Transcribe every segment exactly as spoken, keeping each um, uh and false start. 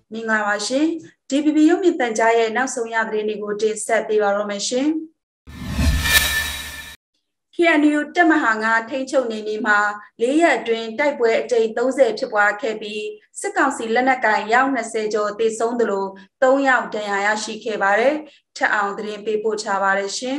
မင်္ဂလာပါရှင် D P P ရုပ်မြင်သံကြားရဲ့နောက်ဆုံးရသတင်းတွေကိုတင်ဆက်ပေးပါရမယ်ရှင် K N U တပ်မဟာငါထိန်းချုပ်နေနေမှာလေးရက်အတွင်းတိုက်ပွဲအကြိမ်သုံးဆယ်ဖြစ်ပွားခဲ့ပြီးစစ်ကောင်စီလက်နက်ကိုင်ရောက်၂၀ကျော်တေဆုံးသလို၃ယောက်ဒဏ်ရာရရှိခဲ့ပါတယ်ထပ်အောင်သတင်းပေးပို့ချပါတယ်ရှင်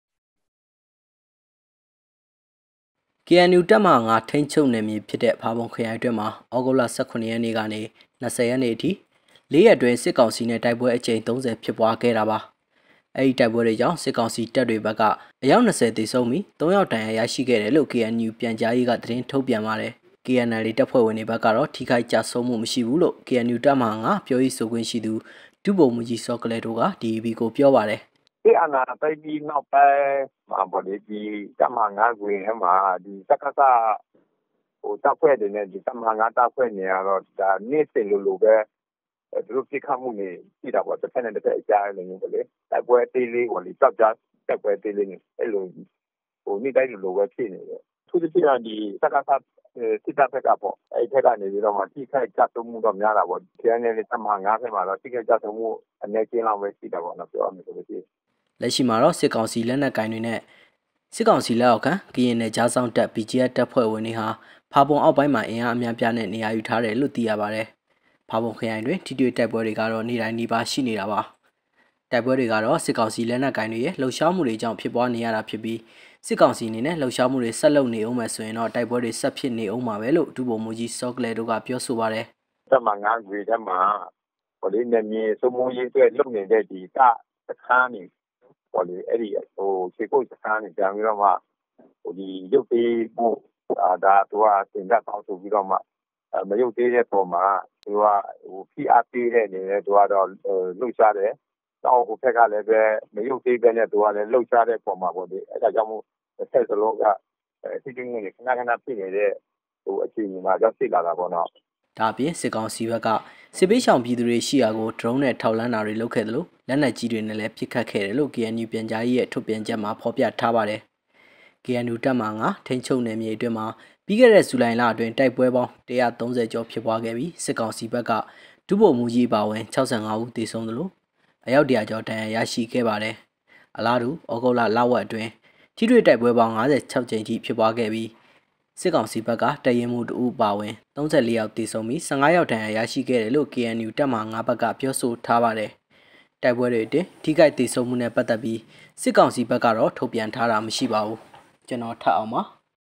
K N U တပ်မဟာငါထိန်းချုပ်နေမည်ဖြစ်တဲ့ဖားပုံခရိုင်အတွင်းမှာဩဂုတ်လ၁၇ရက်နေ့ကနေ၂၀ရက်နေ့အထိလေးရက်အတွင်းစစ်ကောင်စီနဲ့တိုက်ပွဲအကြိမ်သုံးဆယ်ဖြစ်ပွားခဲ့တာပါအဲ့ဒီတိုက်ပွဲတွေကြောင့်စစ်ကောင်စီတပ်တွေဘက်ကအယောက်၂၀တေဆုံးပြီး၃ယောက်ဒဏ်ရာရရှိခဲ့တယ်လို့ K N U ပြန်ကြားရေးကသတင်းထုတ်ပြန်ပါတယ် K N L တပ်ဖွဲ့ဝင်တွေဘက်ကတော့ထိခိုက်ကြဆုံးမှုမရှိဘူးလို့ K N U တပ်မဟာငါပြောရေးဆိုခွင့်ရှိသူဒုဗိုလ်မှူးကြီးစောကလေးတို့က D V B ကိုပြောပါတယ်ဒီအနာတိုင်ပြီးနောက်ပိုင်းမှာပေါ့လေဒီတမန်ငါးကွေထဲမှာဒီစက္ကစဟိုတပ်ဖွဲ့တွေနဲ့ဒီတမန်ငါးတပ်ဖွဲ့နေရတော့ဒါနေ့စဉ်လိုလိုပဲသူတို့ပြစ်ခတ်မှုနေရှိတာပေါ့တစ်ဖက်နဲ့တစ်ဖက်အကြားလိုမျိုးပေါ့လေတိုက်ပွဲသေးလေးပေါ့လေတောက်ကြတိုက်ပွဲသေးလေးအဲ့လိုဟိုနေ့တိုင်းလိုလိုပဲဖြစ်နေတယ်သူတို့ကဒီစက္ကစစစ်တပ်ဘက်ကပေါ့အဲ့ထက်ကနေပြီးတော့မှထိခိုက်ကြဆုံးမှုတော့များတာပေါ့ကျန်တဲ့တမန်ငါးဘက်မှာတော့ထိခိုက်ကြဆုံးမှုအနေချင်းလောက်ပဲရှိတာပေါ့နော်ပြောရမယ်ဆိုလို့ရှိရင်လက်ရှိမှာတော့စစ်ကောင်စီလက်နက်ကိုင်တွေနဲ့စစ်ကောင်စီလက်အောက်ခံကရင်နယ်ကြားဆောင်တပ် B G F တပ်ဖွဲ့ဝင်တွေဟာဖာပုံအောက်ပိုင်းမှာအင်အားအများပြားနဲ့နေရာယူထားတယ်လို့သိရပါတယ်။ဖာပုံခရိုင်တွင်ထိတွေ့တိုက်ပွဲတွေကတော့နေ့တိုင်းနေ့ပါရှိနေတာပါ။တိုက်ပွဲတွေကတော့စစ်ကောင်စီလက်နက်ကိုင်တွေရဲ့လှုပ်ရှားမှုတွေကြောင့်ဖြစ်ပွားနေရတာဖြစ်ပြီးစစ်ကောင်စီအနေနဲ့လှုပ်ရှားမှုတွေဆက်လုပ်နေအောင်မယ်ဆိုရင်တော့တိုက်ပွဲတွေဆက်ဖြစ်နေအောင်မှာပဲလို့ဒုဗိုလ်မှူးကြီးစောကလေးတို့ကပြောဆိုပါတယ်။တမန်ငါးကွေထဲမှာဟိုလေးနေမြေစုံမရေးအတွက်လုပ်နေတဲ့ဒီကစခန်းနေ ပေါ့လေအဲ့ဒီဟိုခြေကုပ်စခန်းနေပြန်ပြီးတော့မှဟိုဒီရုပ်သေးမှုအာဒါသူကတင်ပြတောင်းဆိုပြီးတော့မှမရုပ်သေးတဲ့ပုံမှာသူကဟိုဖိအားပေးတဲ့အနေနဲ့သူကတော့လှုပ်ရှားတယ်တောင်းဟိုဖက်ကလည်းပဲမရုပ်သေးပဲနဲ့သူကလည်းလှုပ်ရှားတဲ့ပုံမှာပေါ့လေအဲ့ဒါကြောင့်မို့ဆက်စလုံးကထိတွေ့မှုတွေခဏခဏဖြစ်နေတဲ့ဟိုအခြေအနေမှာကြောက်ဖြစ်လာတာပေါ့နော်ဒါအပြင်စစ်ကောင်စီဘက်ကစစ်ပေးဆောင်ပြည်သူတွေရှိရာကို drone နဲ့ထောက်လန်းတာတွေလုပ်ခဲ့တယ်လို့လက်နက်ကြီးတွေနဲ့လည်းပစ်ခတ်ခဲ့တယ်လို့ K N U ပြန်ကြားရေးရဲ့ထုတ်ပြန်ချက်မှာဖော်ပြထားပါတယ်။ K N U တပ်မဟာငါထိန်းချုပ်နယ်မြေအတွင်းမှာပြီးခဲ့တဲ့ဇူလိုင်လအတွင်းတိုက်ပွဲပေါင်း၁၃၀ကျော်ဖြစ်ပွားခဲ့ပြီးစစ်ကောင်စီဘက်ကဒုဗိုလ်မှူးကြီးပါဝင်၆၅ဦးသေဆုံးတယ်လို့အယောက်၁၀၀ကျော်ဒဏ်ရာရရှိခဲ့ပါတယ်။အလားတူဩဂုတ်လလဝက်အတွင်းထိတွေ့တိုက်ပွဲပေါင်း၅၆ကြိမ်ထိဖြစ်ပွားခဲ့ပြီးစစ်ကောင်စီဘက်ကတရင်မှုတူပါဝင်၃၄ယောက်တေဆုံးပြီး၁၅ယောက်ဒဏ်ရာရရှိခဲ့တယ်လို့ K N U တပ်မဟာငါဘက်ကပြောဆိုထားပါတယ်။တိုက်ပွဲတွေအတွင်းထိခိုက်တေဆုံးမှုနဲ့ပတ်သက်ပြီးစစ်ကောင်စီဘက်ကတော့ထုတ်ပြန်ထားတာမရှိပါဘူး။ကျွန်တော်ထပ်အောင်ပါ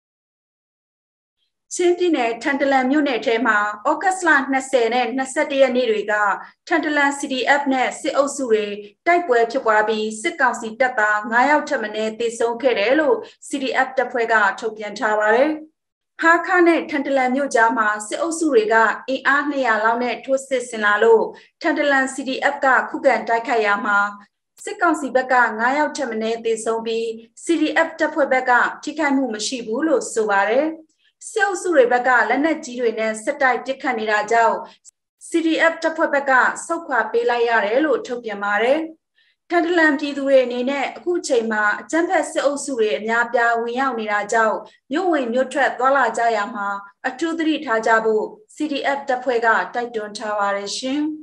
။ချင်းပြည်နယ်ထန်တလန်မြို့နယ်ထဲမှာဩဂတ်လ၂၀နဲ့၂၁ရက်နေ့တွေကထန်တလန် C D F နဲ့စစ်အုပ်စုတွေတိုက်ပွဲဖြစ်ပွားပြီးစစ်ကောင်စီတပ်သား၅ယောက်ထပ်မံတေဆုံးခဲ့တယ်လို့ C D F တပ်ဖွဲ့ကထုတ်ပြန်ထားပါတယ်။ဟာခါနဲ့ထန်တလန်မြို့ကြားမှာစစ်အုပ်စုတွေကအင်အား၂၀၀လောက်နဲ့ထိုးစစ်ဆင်လာလို့ထန်တလန် C D F ကခုခံတိုက်ခိုက်ရမှာစစ်ကောင်စီဘက်က၅ယောက်ထပ်မံတေဆုံးပြီး C D F တပ်ဖွဲ့ဘက်ကထိခိုက်မှုမရှိဘူးလို့ဆိုပါတယ်။စစ်အုပ်စုတွေဘက်ကလက်နက်ကြီးတွေနဲ့စစ်တိုက်ပစ်ခတ်နေတာကြောင့် C D F တပ်ဖွဲ့ဘက်ကဆုတ်ခွာပေးလိုက်ရတယ်လို့ထုတ်ပြန်ပါတယ်။ထန်တလန်ပြည်သူတွေအနေနဲ့အခုချိန်မှာအကြမ်းဖက်စစ်အုပ်စုတွေအများပြားဝင်ရောက်နေတာကြောင့်မြို့ဝင်မြို့ထွက်သွားလာကြရမှာအထူးသတိထားကြဖို့ C D F တပ်ဖွဲ့ကတိုက်တွန်းထားပါတယ်ရှင်။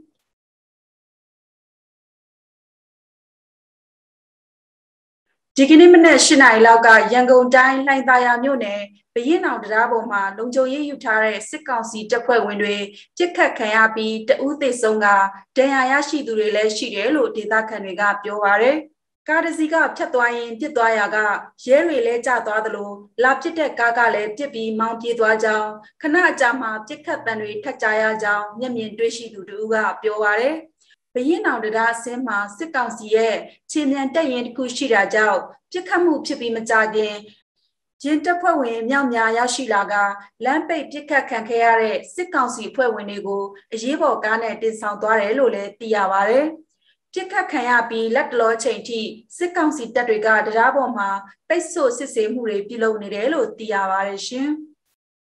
ဒီကနေ့မနက်၈နာရီလောက်ကရန်ကုန်တိုင်းလှိုင်သာယာမြို့နယ်ဘရင်အောင်တရားပေါ်မှာလုံခြုံရေးယူထားတဲ့စစ်ကောင်စီတပ်ဖွဲ့ဝင်တွေပြစ်ခတ်ခံရပြီးတဦးသေဆုံးကဒဏ်ရာရရှိသူတွေလည်းရှိတယ်လို့ဒေသခံတွေကပြောပါတယ်။ကားတစ်စီးကဖြတ်သွားရင်ပြစ်သွားရာကရဲတွေလည်းကျသွားသလိုလာပစ်တဲ့ကားကလည်းပြစ်ပြီးမောင်းပြေးသွားကြောင်းခဏအကြာမှာပြစ်ခတ်တံတွေထက်ကြရကြောင်းမျက်မြင်တွေ့ရှိသူတို့ကပြောပါတယ်။ဘရင်အောင်တရားအစင်းမှာစစ်ကောင်စီရဲ့ခြေမြန်တက်ရင်တစ်ခုရှိတာကြောင့်ပြစ်ခတ်မှုဖြစ်ပြီးမကြခင်ရင်တပ်ဖွဲ့ဝင်မြောက်များရရှိလာကလမ်းပိတ်ပြစ်ခတ်ခံခဲ့ရတဲ့စစ်ကောင်စီဖွဲ့ဝင်တွေကိုအရေးပေါ်ကားနဲ့တင်ဆောင်သွားတယ်လို့လည်းသိရပါတယ်။ပြစ်ခတ်ခံရပြီးလက်တလောချိန်ထိစစ်ကောင်စီတပ်တွေကတရားပေါ်မှာပိတ်ဆို့စစ်ဆေးမှုတွေပြုလုပ်နေတယ်လို့သိရပါတယ်ရှင်။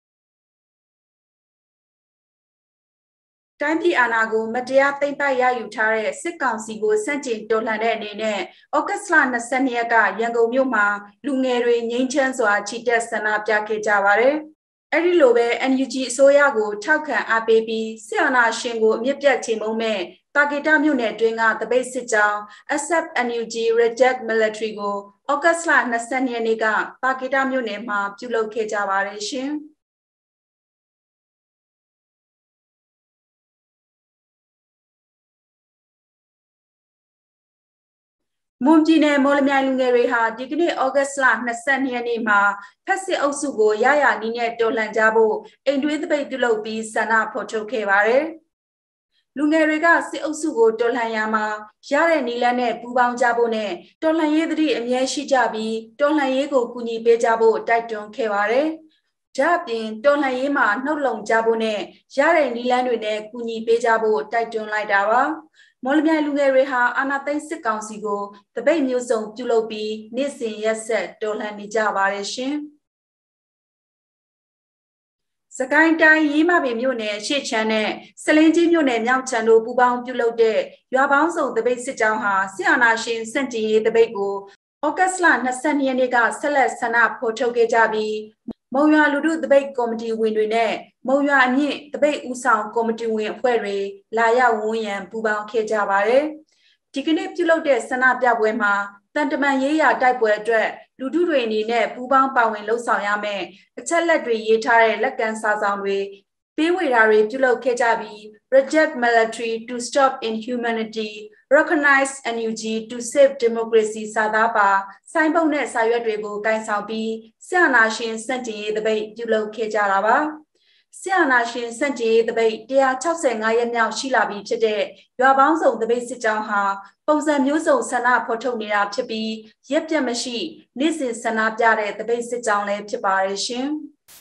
တိုင်းပြည်အာဏာကိုမတရားသိမ်းပိုက်ရယူထားတဲ့စစ်ကောင်စီကိုစန့်ကျင်တော်လှန်တဲ့အနေနဲ့ဩဂတ်လ၂၂ရက်ကရန်ကုန်မြို့မှာလူငယ်တွေငြိမ်းချမ်းစွာချီတက်ဆန္ဒပြခဲ့ကြပါတယ်အဲ့ဒီလိုပဲ N U G အစိုးရကိုထောက်ခံအားပေးပြီးစစ်အာဏာရှင်ကိုအမြင့်ပြတ်ချေမှုန်းမဲ့တာဂီတာမြို့နယ်တွင်းကတပိတ်စစ်ကြောင်း Accept N U G Reject Military ကိုဩဂတ်စ်လ၂၂ရက်နေ့ကတာဂီတာမြို့နယ်မှာပြုလုပ်ခဲ့ကြပါတယ်ရှင်မွန်ပြည်နယ်မော်လမြိုင်လူငယ်တွေဟာဒီကနေ့ဩဂတ်စ်လ၂၂ရက်နေ့မှာဖက်စစ်အုပ်စုကိုရရနီးနဲ့တော်လှန်ကြဖို့အိမ်တွင်းတပိတ်ပြုလုပ်ပြီးဆန္ဒဖော်ထုတ်ခဲ့ပါတယ်။လူငယ်တွေကစစ်အုပ်စုကိုတော်လှန်ရမှာရတဲ့နီလန်းနဲ့ပူးပေါင်းကြဖို့နဲ့တော်လှန်ရေးသတိအမြဲရှိကြပြီးတော်လှန်ရေးကိုကူညီပေးကြဖို့တိုက်တွန်းခဲ့ပါတယ်။ဒါ့အပြင်တော်လှန်ရေးမှာနှုတ်လုံကြဖို့နဲ့ရတဲ့နီလန်းတွေနဲ့ကူညီပေးကြဖို့တိုက်တွန်းလိုက်တာပါ။မော်လမြိုင်လူငယ်တွေဟာအာဏာသိမ်းစစ်ကောင်စီကိုတပိတ်မျိုးစုံပြုလုပ်ပြီးနေ့စဉ်ရက်ဆက်တော်လှန်နေကြပါတယ်ရှင်။စကိုင်းတိုင်းရေးမပင်မြို့နယ်ရှေ့ချမ်းနဲ့စလင်းကြီးမြို့နယ်မြောက်ချမ်းတို့ပူးပေါင်းပြုလုပ်တဲ့ရွာပေါင်းစုံတပိတ်စစ်ကြောင်းဟာစစ်အာဏာရှင်စန့်ကျင်ရေးတပိတ်ကိုဩဂတ်စ်လ၂၂ရက်နေ့ကဆက်လက်ဆန္ဒဖော်ထုတ်ခဲ့ကြပြီးမုံရွာလူထုတပိတ်ကော်မတီဝင်တွေနဲ့မုံရွာအမြင့်တပိတ်ဦးဆောင်ကော်မတီဝင်အဖွဲ့တွေလာရောက်ဝန်းရံပူးပေါင်းခဲ့ကြပါတယ်။ဒီကနေ့ပြုလုပ်တဲ့ဆန္ဒပြပွဲမှာတန်တမန်ရေးရာတိုက်ပွဲအတွက်လူထုတွေအနေနဲ့ပူးပေါင်းပါဝင်လှုပ်ဆောင်ရမယ်အချက်လက်တွေရေးထားတဲ့လက်ကမ်းစာဆောင်တွေပေးဝေတာတွေပြုလုပ်ခဲ့ကြပြီး Reject Military to Stop Inhumanity Recognize N U G to Save Democracy စာသားပါစိုင်းပုံနဲ့စာရွက်တွေကိုကိုင်ဆောင်ပြီးစစ်အာဏာရှင်စန့်ကျင်ရေးတပိတ်ပြုလုပ်ခဲ့ကြတာပါစစ်အာဏာရှင်စန့်ကျင်ရေးတပိတ်၁၆၅ရက်မြောက်ရှိလာပြီဖြစ်တဲ့ရွာပေါင်းစုံတပိတ်စစ်ကြောင်းဟာပုံစံမျိုးစုံဆန္ဒဖော်ထုတ်နေတာဖြစ်ပြီးရက်ပြတ်မရှိနေ့စဉ်ဆန္ဒပြတဲ့တပိတ်စစ်ကြောင်းလည်းဖြစ်ပါတယ်ရှင်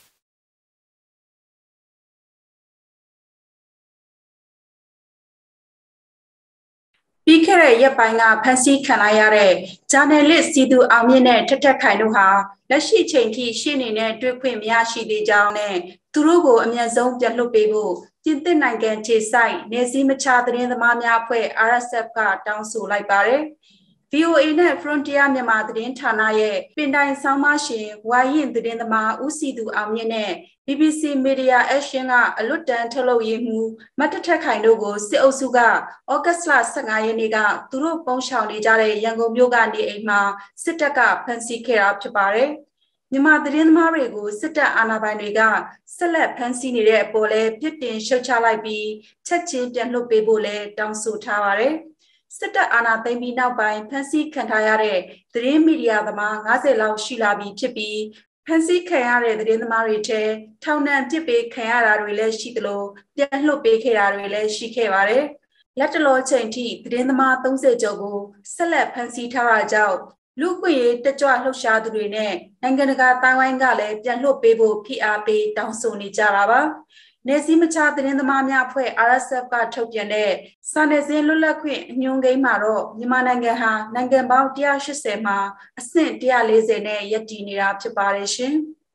ပြီးခဲ့တဲ့ရက်ပိုင်းကဖန်ဆီးခံလိုက်ရတဲ့ဂျာနယ်လစ်စီသူအောင်မြင့်နဲ့ထက်ထက်ခိုင်တို့ဟာလက်ရှိချိန်ထိရှေ့နေနဲ့တွေ့ခွင့်မရရှိသေးကြောင်းနဲ့သူတို့ကိုအမြန်ဆုံးပြန်လွှတ်ပေးဖို့ပြင်သစ်နိုင်ငံခြေဆိုင်နေစည်းမခြားသတင်းသမားများအဖွဲ့ R S F ကတောင်းဆိုလိုက်ပါတယ်။ V O A နဲ့ Frontier မြန်မာသတင်းဌာနရဲ့ပင်တိုင်ဆောင်းပါရှင်ဝါရင်သတင်းသမားဦးစီသူအောင်မြင့်နဲ့ B B C Media Action ကအလွတ်တန်းထုတ်လုပ်ရေးမှူးမတ်တထက်ခိုင်တို့ကိုစစ်အုပ်စုကဩဂတ်စ်လ၁၅ရက်နေ့ကသူတို့ပုံရှောင်နေကြတဲ့ရန်ကုန်မြို့ကနေအိမ်မှာစစ်တပ်ကဖမ်းဆီးခဲ့တာဖြစ်ပါတယ်။မြန်မာသတင်းသမားတွေကိုစစ်တပ်အာဏာပိုင်တွေကဆက်လက်ဖမ်းဆီးနေတဲ့အပေါ်လဲပြစ်တင်ရှုတ်ချလိုက်ပြီးချက်ချင်းပြန်လွှတ်ပေးဖို့လဲတောင်းဆိုထားပါတယ်။စစ်တပ်အာဏာသိမ်းပြီးနောက်ပိုင်းဖမ်းဆီးခံထားရတဲ့သတင်းမီဒီယာသမား၅၀လောက်ရှိလာပြီဖြစ်ပြီးဖန်ဆီးခံရတဲ့သတင်းသမားတွေထဲထောင်ဒဏ်ပြစ်ပေးခံရတာတွေလည်းရှိသလိုပြန်လွှတ်ပေးခဲ့တာတွေလည်းရှိခဲ့ပါတယ်။လက်တလောချိန်ထိသတင်းသမား၃၀ကျော်ကိုဆက်လက်ဖမ်းဆီးထားတာကြောင့်လူ့အခွင့်အရေးတက်ကြွလှုပ်ရှားသူတွေနဲ့နိုင်ငံတကာတိုင်းဝိုင်းကလည်းပြန်လွှတ်ပေးဖို့ဖိအားပေးတောင်းဆိုနေကြတာပါ။နေစည်းမခြားသတင်းသမားများအဖွဲ့ R S F ကထုတ်ပြန်တဲ့စာနယ်ဇင်းလွတ်လပ်ခွင့်အညွှန်းကိန်းမှာတော့မြန်မာနိုင်ငံဟာနိုင်ငံပေါင်း၁၈၀မှာအဆင့်၁၄၀နဲ့ရပ်တည်နေတာဖြစ်ပါတယ်ရှင်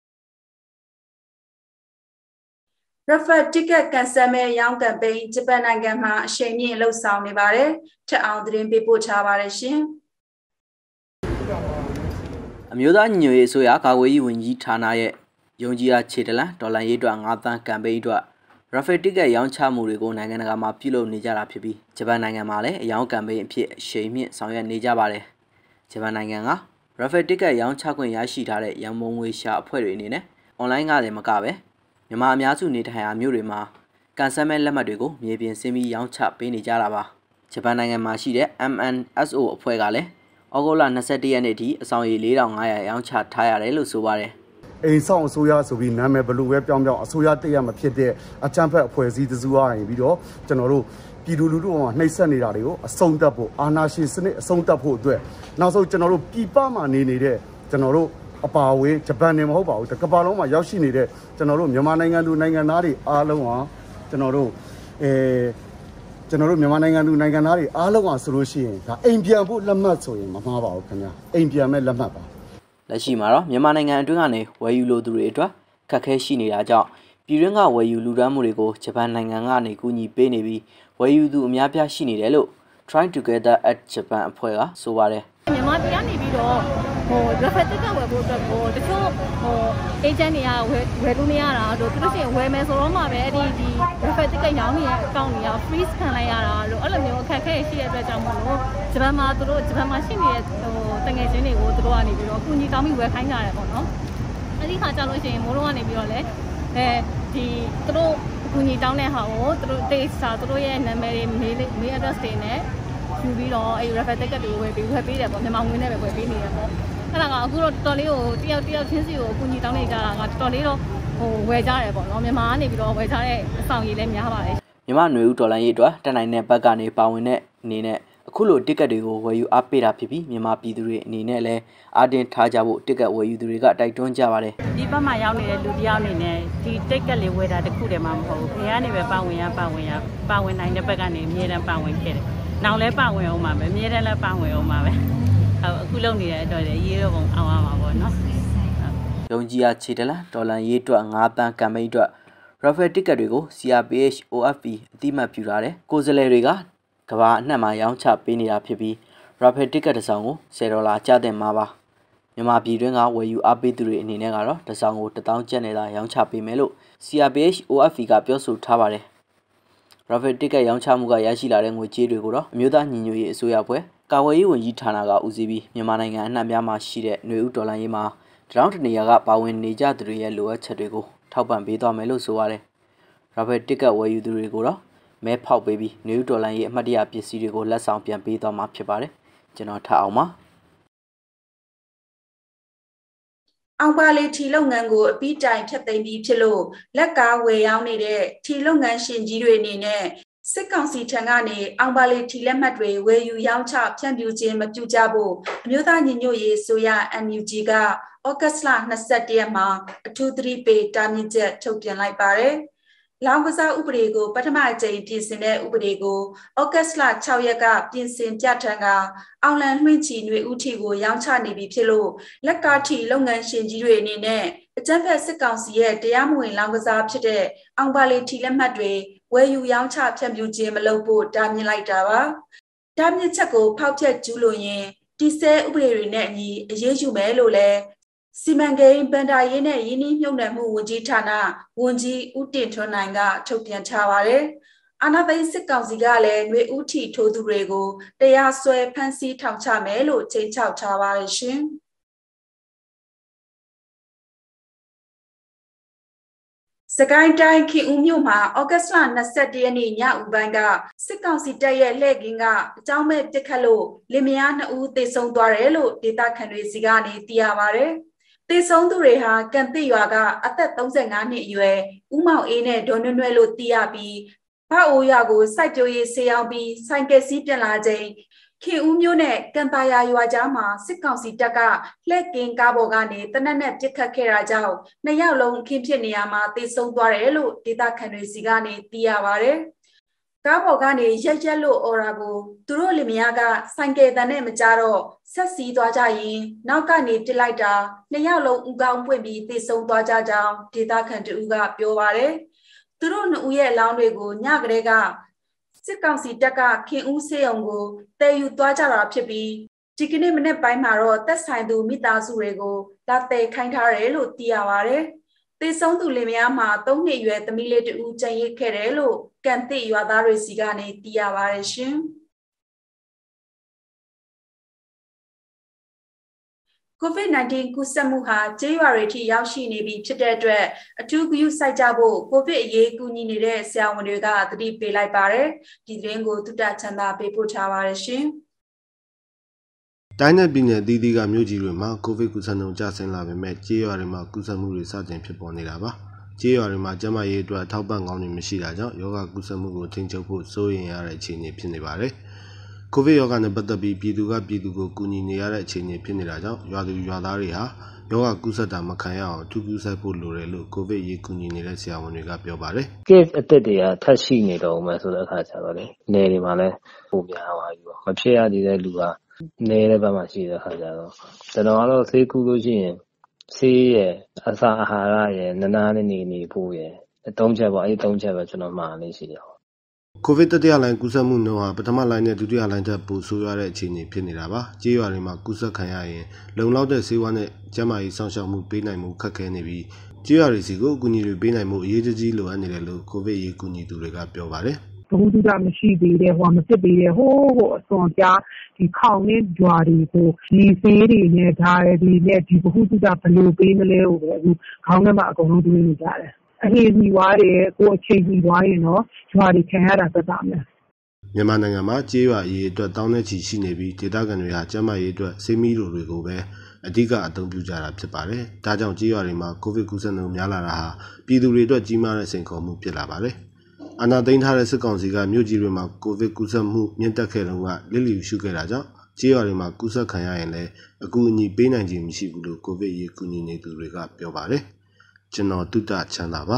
။ Rafale ticket cancel မဲ့ရောင်းကမ်ပိန်းဂျပန်နိုင်ငံမှာအရှိန်မြင့်လှုပ်ဆောင်နေပါတယ်။ထက်အောင်သတင်းပေးပို့ထားပါတယ်ရှင်။အမျိုးသားညီညွတ်ရေးအစိုးရကာကွယ်ရေးဝန်ကြီးဌာနရဲ့ယုံကြည်ရာခြေတလန်ဒေါ်လာရေးအတွက်ငါးသန်းကမ်ပိန်းအတွက် Rafale ticket ရောင်းချမှုတွေကိုနိုင်ငံတကာမှာပြုလုပ်နေကြတာဖြစ်ပြီးဂျပန်နိုင်ငံမှာလည်းအရောင်းကမ်ပိန်းအဖြစ်အရှိန်မြင့်ဆောင်ရွက်နေကြပါတယ်။ဂျပန်နိုင်ငံက Rafale ticket ရောင်းချခွင့်ရရှိထားတဲ့ရန်ပုံငွေရှာအဖွဲ့တွေအနေနဲ့ online ကလည်းမကပဲမြန်မာအများစုနေထိုင်ရာမြို့တွေမှာကန်ဆယ်မဲ့လက်မှတ်တွေကိုမြေပြင်ဆင်းပြီးရောင်းချပေးနေကြတာပါ။ဂျပန်နိုင်ငံမှာရှိတဲ့ M N S O အဖွဲ့ကလည်းဩဂုတ်လ၂၁ရက်နေ့ထိအဆောင်ရေ၄ထောင်၅ရာရောင်းချထားရတယ်လို့ဆိုပါတယ်။အိမ်ဆောင်အစိုးရဆိုပြီးနာမည်ဘလို့ပဲပြောင်းပြောင်းအစိုးရတည့်ရမဖြစ်တဲ့အကြမ်းဖက်အဖွဲ့အစည်းတစုအားရင်ပြီးတော့ကျွန်တော်တို့ပြည်သူလူထုကနှိပ်စက်နေတာတွေကိုအဆုံးသတ်ဖို့အာဏာရှင်စနစ်အဆုံးသတ်ဖို့အတွက်နောက်ဆုံးကျွန်တော်တို့ပြည်ပမှာနေနေတဲ့ကျွန်တော်တို့အပါအဝင်ဂျပန်နေမဟုတ်ပါဘူးတကမ္ဘာလုံးမှာရောက်ရှိနေတဲ့ကျွန်တော်တို့မြန်မာနိုင်ငံသူနိုင်ငံသားတွေအားလုံးဟာကျွန်တော်တို့အဲကျွန်တော်တို့မြန်မာနိုင်ငံသူနိုင်ငံသားတွေအားလုံးဟာဆိုလို့ရှိရင်ဒါအိမ်ပြန်ဖို့လက်မှတ်ဆိုရင်မမှားပါဘူးခင်ဗျာအိမ်ပြန်မဲ့လက်မှတ်ပါလက်ရှိမှာတော့မြန်မာနိုင်ငံအတွင်းကနေဝယ်ယူလိုသူတွေအတွက်ခက်ခဲရှိနေတာကြောင့်ပြည်တွင်းကဝယ်ယူလူတန်းမှုတွေကိုဂျပန်နိုင်ငံကနေကူညီပေးနေပြီးဝယ်ယူသူအများပြားရှိနေတယ်လို့ Try Together at Japan အဖွဲ့ကဆိုပါတယ်မြန်မာပြည်ကနေပြီးတော့ဟို refer ticket ဝယ်ဖို့အတွက်ကိုတချို့ဟို agent တွေကဝယ်ဝယ်လို့မရတာတို့သူတို့ရှင်ဝယ်မယ်ဆိုတော့မှပဲအဲ့ဒီဒီ refer ticket ရောင်းနေတဲ့အကောင့်တွေက freeze ခံလိုက်ရတာလို့အဲ့လိုမျိုးအခက်အခဲရှိတဲ့အတွက်ကြောင့်မို့လို့ဂျပန်မှာသူတို့ဂျပန်မှာရှိနေတဲ့ဟိုတငယ်ချင်းတွေကိုသူတို့ကနေပြီးတော့အကူအညီတောင်းပြီးဝယ်ခိုင်းကြတယ်ပေါ့နော်အဲ့ဒီခါကျလို့ရှိရင်မိုးတို့ကနေပြီးတော့လေအဲဒီသူတို့အကူအညီတောင်းတဲ့ဟာကိုသူတို့ taste စာသူတို့ရဲ့နာမည်တွေ mail mail address တွေနဲ့ယူပြီးတော့အဲ့ refer ticket တွေဝယ်ပြီးဝယ်ပေးတယ်ပေါ့မြန်မာငွေနဲ့ပဲဝယ်ပေးနေတယ်ပေါ့အဲ့ဒါကအခုတော့တော်တော်လေးကိုတယောက်တယောက်ချင်းစီကိုအကူအညီတောင်းနေကြတာကတော်တော်လေးတော့ဟိုဝယ်ကြတယ်ပေါ့နော်မြန်မာကနေပြီးတော့ဝယ်ကြတဲ့အဆောင်ရည်လည်းများပါတယ်မြန်မာຫນွေဦးဒေါ်လာရေးအတွက်တက်နိုင်တဲ့ဘက်ကနေပါဝင်တဲ့အနေနဲ့အခုလိုတစ်ကတ်တွေကိုဝယ်ယူအားပေးတာဖြစ်ပြီးမြန်မာပြည်သူတွေအနေနဲ့လည်းအားတင်ထားကြဖို့တစ်ကတ်ဝယ်ယူသူတွေကတိုက်တွန်းကြပါတယ်ဒီဘက်မှာရောက်နေတဲ့လူတယောက်အနေနဲ့ဒီတစ်ကတ်လေးဝယ်တာတခုတည်းမှမဟုတ်ဘူးဘယ်ကနေပဲပါဝင်ရပါဝင်ရပါဝင်နိုင်တဲ့ဘက်ကနေအမြဲတမ်းပါဝင်ခဲ့တယ်နောက်လဲပါဝင်အောင်ပါပဲအမြဲတမ်းလည်းပါဝင်အောင်ပါပဲအခုလုပ်နေတဲ့အတွက်လည်းရေးတော့ပုံအောင်ရမှာပေါ့နော်ယုံကြည်ရခြေတလားဒေါ်လာရေးအတွက်ငါးတန်းကမ်ပိန်းအတွက် Raffle ticket တွေကို C R P H O F P အတိမတ်ပြုထားတယ်ကိုယ်စားလှယ်တွေကကဘာအနှံ့မှာရောင်းချပေးနေတာဖြစ်ပြီး Raffle ticket တစ်စောင်ကိုဆယ်ဒေါ်လာကျတဲ့မှာပါမြန်မာပြည်တွင်းကဝယ်ယူအားပေးသူတွေအနေနဲ့ကတော့တစ်စောင်ကိုတစ်သောင်းကျပ်နေတာရောင်းချပေးမယ်လို့ C R P H O F P ကပြောဆိုထားပါတယ်Raffle ticket ရောင်းချမှုကရရှိလာတဲ့ငွေကြေးတွေကိုတော့အမျိုးသားညီညွတ်ရေးအစိုးရဖွဲ့ကာကွယ်ရေးဝန်ကြီးဌာနကဦးစီးပြီးမြန်မာနိုင်ငံအနှံ့များမှာရှိတဲ့ຫນွေဦးဒေါ်လာရေးမှာတရောင်းတနေရာကပါဝင်နေကြသူတွေရဲ့လိုအပ်ချက်တွေကိုထောက်ပံ့ပေးသွားမယ်လို့ဆိုရတယ်။ Raffle ticket ဝယ်ယူသူတွေကိုတော့မဲဖောက်ပေးပြီးຫນွေဦးဒေါ်လာရေးအမှတ်တရပစ္စည်းတွေကိုလက်ဆောင်ပြန်ပေးသွားမှာဖြစ်ပါတယ်။ကျွန်တော်ထပ်အောင်ပါအောင်ပါလေထီလုပ်ငန်းကိုအပြီးတိုင်ဖြတ်သိမ်းပြီးဖြစ်လို့လက်ကားဝယ်ရောင်းနေတဲ့ထီလုပ်ငန်းရှင်ကြီးတွေအနေနဲ့စစ်ကောင်စီထံကနေအောင်ပါလေထီလက်မှတ်တွေဝယ်ယူရောင်းချဖြန့်ဖြူးခြင်းမပြုကြဖို့အမျိုးသားညီညွတ်ရေးဆိုရ N U G ကဩဂတ်စ်လ၂၁ရက်မှာအထူးသတိပေးတားမြစ်ချက်ထုတ်ပြန်လိုက်ပါတယ်။လောင်ကစားဥပဒေကိုပထမအကြိမ်ပြင်ဆင်တဲ့ဥပဒေကိုဩဂတ်စ်လ၆ရက်ကပြင်ဆင်ပြဋ္ဌာန်းကအောင်လံလွှင့်ချီຫນွေဦးထီကိုရောင်းချနေပြီဖြစ်လို့လက်ကားထီလုပ်ငန်းရှင်ကြီးတွေအနေနဲ့အကြမ်းဖက်စစ်ကောင်စီရဲ့တရားမဝင်လောင်ကစားဖြစ်တဲ့အောင်ပါလေထီလက်မှတ်တွေဝယ်ယူရောင်းချဖြန့်ဖြူးခြင်းမလုပ်ဖို့တားမြစ်လိုက်တာပါ။တားမြစ်ချက်ကိုဖောက်ဖျက်ကျူးလွန်ရင်တီဆဲဥပဒေတွေနဲ့အညီအရေးယူမယ်လို့လည်းစီမံကိန်းဗန်ဒါရေးနဲ့ရင်းနှီးမြှုပ်နှံမှုဝန်ကြီးဌာနဝန်ကြီးဦးတင်ထွန်းနိုင်ကထုတ်ပြန်ထားပါတယ်။အာဏာသိမ်းစစ်ကောင်စီကလည်းຫນွေဦးထီထိုးသူတွေကိုတရားစွဲဖမ်းဆီးထောင်ချမယ်လို့ချိန်ချောက်ထားပါတယ်ရှင်။စကိုင်းတိုင်းခင်ဦးမြို့မှာဩဂတ်စ်လ၂၁ရက်နေ့ညဦးပိုင်းကစစ်ကောင်စီတပ်ရဲ့လှည့်ကင်းကအကြောင်းမဲ့ပစ်ခတ်လို့လင်မယားနှစ်ဦးသေဆုံးသွားတယ်လို့ဒေသခံတွေစီကနေသိရပါတယ်။သေဆုံးသူတွေဟာကံတိရွာကအသက်၃၅နှစ်အရွယ်ဦးမောင်အေးနဲ့ဒေါ်နွဲ့နွဲ့လို့သိရပြီးဗအိုးရွာကိုစိုက်ပျိုးရေးဆေးရောင်းပြီးဆိုင်ကယ်စီးပြန်လာချိန်ခင်ဦးမြို့နဲ့ကံပါယာရွာကြားမှာစစ်ကောင်စီတပ်ကလှည့်ကင်းကားပေါ်ကနေတနက်နဲ့ပစ်ခတ်ခဲ့တာကြောင့်နှစ်ယောက်လုံးအခင်းဖြစ်နေရမှာသေဆုံးသွားတယ်လို့ဒေသခံတွေစီကနေသိရပါတယ်။ကားပေါ်ကနေရက်ရက်လို့အော်ရာကိုသူတို့လင်မယားကဆိုင်ကယ်တန်းနဲ့မကြတော့ဆက်စီးသွားကြရင်နောက်ကနေပစ်လိုက်တာနှစ်ယောက်လုံးဥကောင်းပွင့်ပြီးသေဆုံးသွားကြကြောင်းဒေသခံတူကပြောပါတယ်။သူတို့နှစ်ဦးရဲ့အလောင်းတွေကိုညကလေးကစစ်ကောင်စီတပ်ကခင်ဦးစေးအောင်ကိုတည်ယူသွားကြတာဖြစ်ပြီးဒီကနေ့မနေ့ပိုင်းမှာတော့သက်ဆိုင်သူမိသားစုတွေကိုလာတည်ခိုင်းထားတယ်လို့သိရပါတယ်။သေဆုံးသူလင်မယားမှာ၃နှစ်အရွယ်သမီးလေးတူကျန်ရစ်ခဲ့တယ်လို့ကံတိရွာသားတွေစီကနေသိရပါတယ်ရှင်။ COVID 19 ကူးစက်မှုဟာကျေးရွာတွေထိရောက်ရှိနေပြီဖြစ်တဲ့အတွက်အထူးဂရုစိုက်ကြဖို့ကိုဗစ်အရေးကူညီနေတဲ့ဆရာဝန်တွေကသတိပေးလိုက်ပါတယ်။ဒီသတင်းကိုသုတချမ်းသာပေးပို့ထားပါတယ်ရှင်။တိုင်းနယ်ပြည်နယ်အသီးသီးကမြို့ကြီးတွေမှာကိုဗစ်ကူးစက်နှုန်းကျဆင်းလာပေမဲ့ကျေးရွာတွေမှာကူးစက်မှုတွေစတင်ဖြစ်ပေါ်နေတာပါ။ကျေးရွာတွေမှာကျန်းမာရေးအတွက်ထောက်ပံ့ကောင်းတွေမရှိတာကြောင့်ရောဂါကူးစက်မှုကိုထိန်းချုပ်ဖို့စိုးရိမ်ရတဲ့အခြေအနေဖြစ်နေပါတယ်။ကိုဗစ်ရောဂါနဲ့ပတ်သက်ပြီးပြည်သူကပြည်သူကိုကူညီနေရတဲ့အခြေအနေဖြစ်နေတာကြောင့်ရွာသူရွာသားတွေဟာရောဂါကူးစက်တာမခံရအောင်ထူးထူးစိုက်ဖို့လိုတယ်လို့ကိုဗစ်ရေးကူညီနေတဲ့ဆရာဝန်တွေကပြောပါတယ်။ case အသက်တွေကထပ်ရှိနေတော့မှဆိုတဲ့အခါကျတော့လေနယ်တွေမှာလည်းပုံများသွားပြီပေါ့မဖြစ်ရသေးတဲ့လူကနယ်တဲ့ဘက်မှာရှိတဲ့အခါကျတော့ကျွန်တော်ကတော့ဆေးကူလို့ရှိရင်ဆေးရဲ့အစာအာဟာရရဲ့နာနာနဲ့နေနေဖို့ရဲ့အသုံးချက်ပေါ့အဲ့ဒီသုံးချက်ပဲကျွန်တော်မှားနေရှိတယ်ကိုဗစ်တတိယလိုင်းကူးစက်မှုနှုန်းဟာပထမလိုင်းနဲ့ဒုတိယလိုင်းထက်ပိုဆိုးရွားတဲ့အခြေအနေဖြစ်နေတာပါ။ကြေးရွာတွေမှာကူးစက်ခံရရင်လုံလောက်တဲ့ဆေးဝါးနဲ့ကျန်းမာရေးစောင့်ရှောက်မှုပေးနိုင်မှုခက်ခဲနေပြီးကြေးရွာတွေစီကိုအကူအညီတွေပေးနိုင်မှုအရေးကြီးလိုအပ်နေတယ်လို့ကိုဗစ်ရေးကူညီသူတွေကပြောပါတယ်။ဘုဒ္ဓမရှိသေးတဲ့ဟိုမဖြစ်သေးတဲ့ဟိုးဟိုအစွန်ကြားဒီခေါင်းနဲ့ကြွားတွေကိုဒီဆေးတွေနဲ့ဓာတ်တွေနဲ့ဒီဘုဒ္ဓဘယ်လိုပေးမလဲဟိုပဲအခုခေါင်းထဲမှာအကုန်လုံးတွေးနေကြတယ်။အဟိမီဝါးတွေကိုအချိန်မီဝါးရင်တော့ကြွားတွေခံရတာသက်သာမယ်။မြန်မာနိုင်ငံမှာကြေးရွာအရေးအတွက်တောင်းနဲ့ချီရှိနေပြီးဒေသခံတွေဟာကျန်းမာရေးအတွက်ဆေးမီးတို့တွေကိုပဲအဓိကအသုံးပြုကြတာဖြစ်ပါတယ်။ဒါကြောင့်ကြေးရွာတွေမှာကိုဗစ်ကူးစက်မှုများလာတာဟာပြည်သူတွေအတွက်ကြီးမားတဲ့စိန်ခေါ်မှုဖြစ်လာပါတယ်။အာဏာသိမ်းထားတဲ့စစ်ကောင်စီကမြို့ကြီးတွေမှာကိုဗစ်ကူးစက်မှုမြင့်တက်ခဲ့တုန်းကလစ်လျူရှုခဲ့တာကြောင့်ကြေးရွာတွေမှာကူးစက်ခံရရင်လည်းအကူအညီပေးနိုင်ခြင်းမရှိဘူးလို့ကိုဗစ်ရေးကူညီနေသူတွေကပြောပါတယ်။ကျွန်တော်တုတ္တချမ်းသာပါ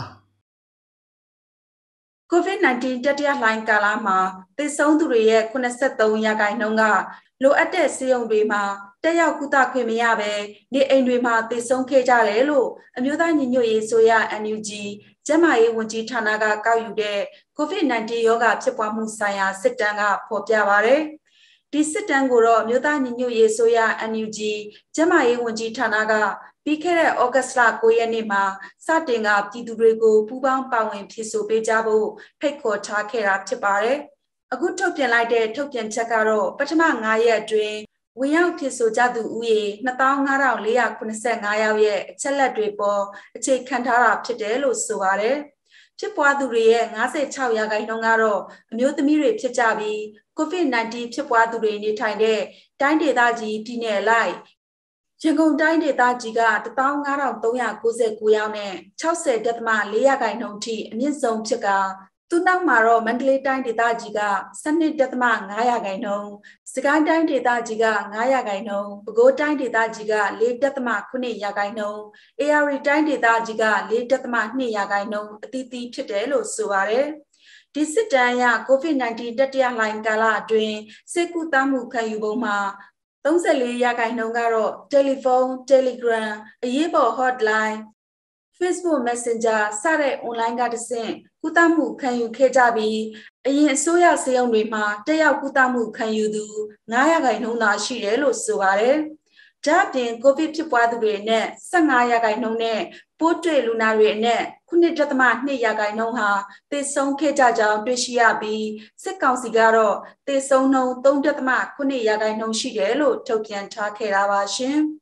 ကိုဗစ် ၁၉ တတိယလှိုင်းကာလမှာသေဆုံးသူတွေရဲ့၇၃ရာခိုင်နှုန်းကလိုအပ်တဲ့ဆေးရုံတွေမှာတက်ရောက်ကုသခွင့်မရဘဲနေအိမ်တွေမှာသေဆုံးခဲ့ကြတယ်လို့အမျိုးသားညီညွတ်ရေးဆိုရ အန် ယူ ဂျီ ကျန်းမာရေးဝန်ကြီးဌာနကကောက်ယူတဲ့ကိုဗစ် ၁၉ ရောဂါဖြစ်ပွားမှုဆိုင်ရာစစ်တမ်းကဖော်ပြပါတယ်။ဒီစစ်တမ်းကိုတော့အမျိုးသားညီညွတ်ရေးဆိုရ အန် ယူ ဂျီ ကျန်းမာရေးဝန်ကြီးဌာနကပြီးခဲ့တဲ့ဩဂတ်စ်လ၉ရက်နေ့မှာစတင်ကပြည်သူတွေကိုပူးပေါင်းပါဝင်ဖြည့်ဆို့ပေးကြဖို့ဖိတ်ခေါ်ထားခဲ့တာဖြစ်ပါတယ်။အခုထုတ်ပြန်လိုက်တဲ့ထုတ်ပြန်ချက်ကတော့ပထမ၅ရက်အတွင်းဝင်ရောက်ဖြည့်ဆို့ကြသူဦးရေ၂၅၄၇၅ယောက်ရဲ့အချက်လက်တွေပေါ်အခြေခံထားတာဖြစ်တယ်လို့ဆိုပါတယ်။ဖြစ်ပွားသူတွေရဲ့၅၆ရာခိုင်နှုန်းကတော့အမျိုးသမီးတွေဖြစ်ကြပြီးကိုဗစ် ၁၉ ဖြစ်ပွားသူတွေနေထိုင်တဲ့တိုင်းဒေသကြီးပြည်နယ်လိုက်ရန်ကုန်တိုင်းဒေသကြီးက၁၅၃၉၉ယောက်နဲ့၆၀.၄ရာခိုင်နှုန်းထိအမြင့်ဆုံးဖြစ်ကသူနောက်မှာတော့မန္တလေးတိုင်းဒေသကြီးက၁၂.၅ရာခိုင်နှုန်းစကိုင်းတိုင်းဒေသကြီးက၅ရာခိုင်နှုန်းပဲခူးတိုင်းဒေသကြီးက၄.၇ရာခိုင်နှုန်းအေရရီတိုင်းဒေသကြီးက၄.၂ရာခိုင်နှုန်းအသီးသီးဖြစ်တယ်လို့ဆိုပါတယ်ဒီစစ်တမ်းအရကိုဗစ် ၁၉ တတိယလှိုင်းကာလအတွင်းစေကူတမှုခံယူပုံမှာ၃၄ရာခိုင်နှုန်းကတော့တယ်လီဖုန်း Telegram အရေးပေါ် hotline Facebook Messenger စတဲ့ online ကတဆင့်ကုသမှုခံယူခဲ့ကြပြီးအရင်အစိုးရစေယုံတွေမှာတက်ရောက်ကုသမှုခံယူသူ၅ရာခိုင်နှုန်းသာရှိတယ်လို့ဆိုပါတယ်။ဒါ့အပြင်ကိုဗစ်ဖြစ်ပွားသူတွေနဲ့၁၅ရာခိုင်နှုန်းနဲ့ပိုးတွေ့လူနာတွေနဲ့ခုနှစ်.၂ရာခိုင်နှုန်းဟာသေဆုံးခဲ့ကြကြောင်းတွေ့ရှိရပြီးစစ်ကောင်စီကတော့သေဆုံးနှုန်း၃.၇ရာခိုင်နှုန်းရှိတယ်လို့ထုတ်ပြန်ထားခဲ့တာပါရှင်။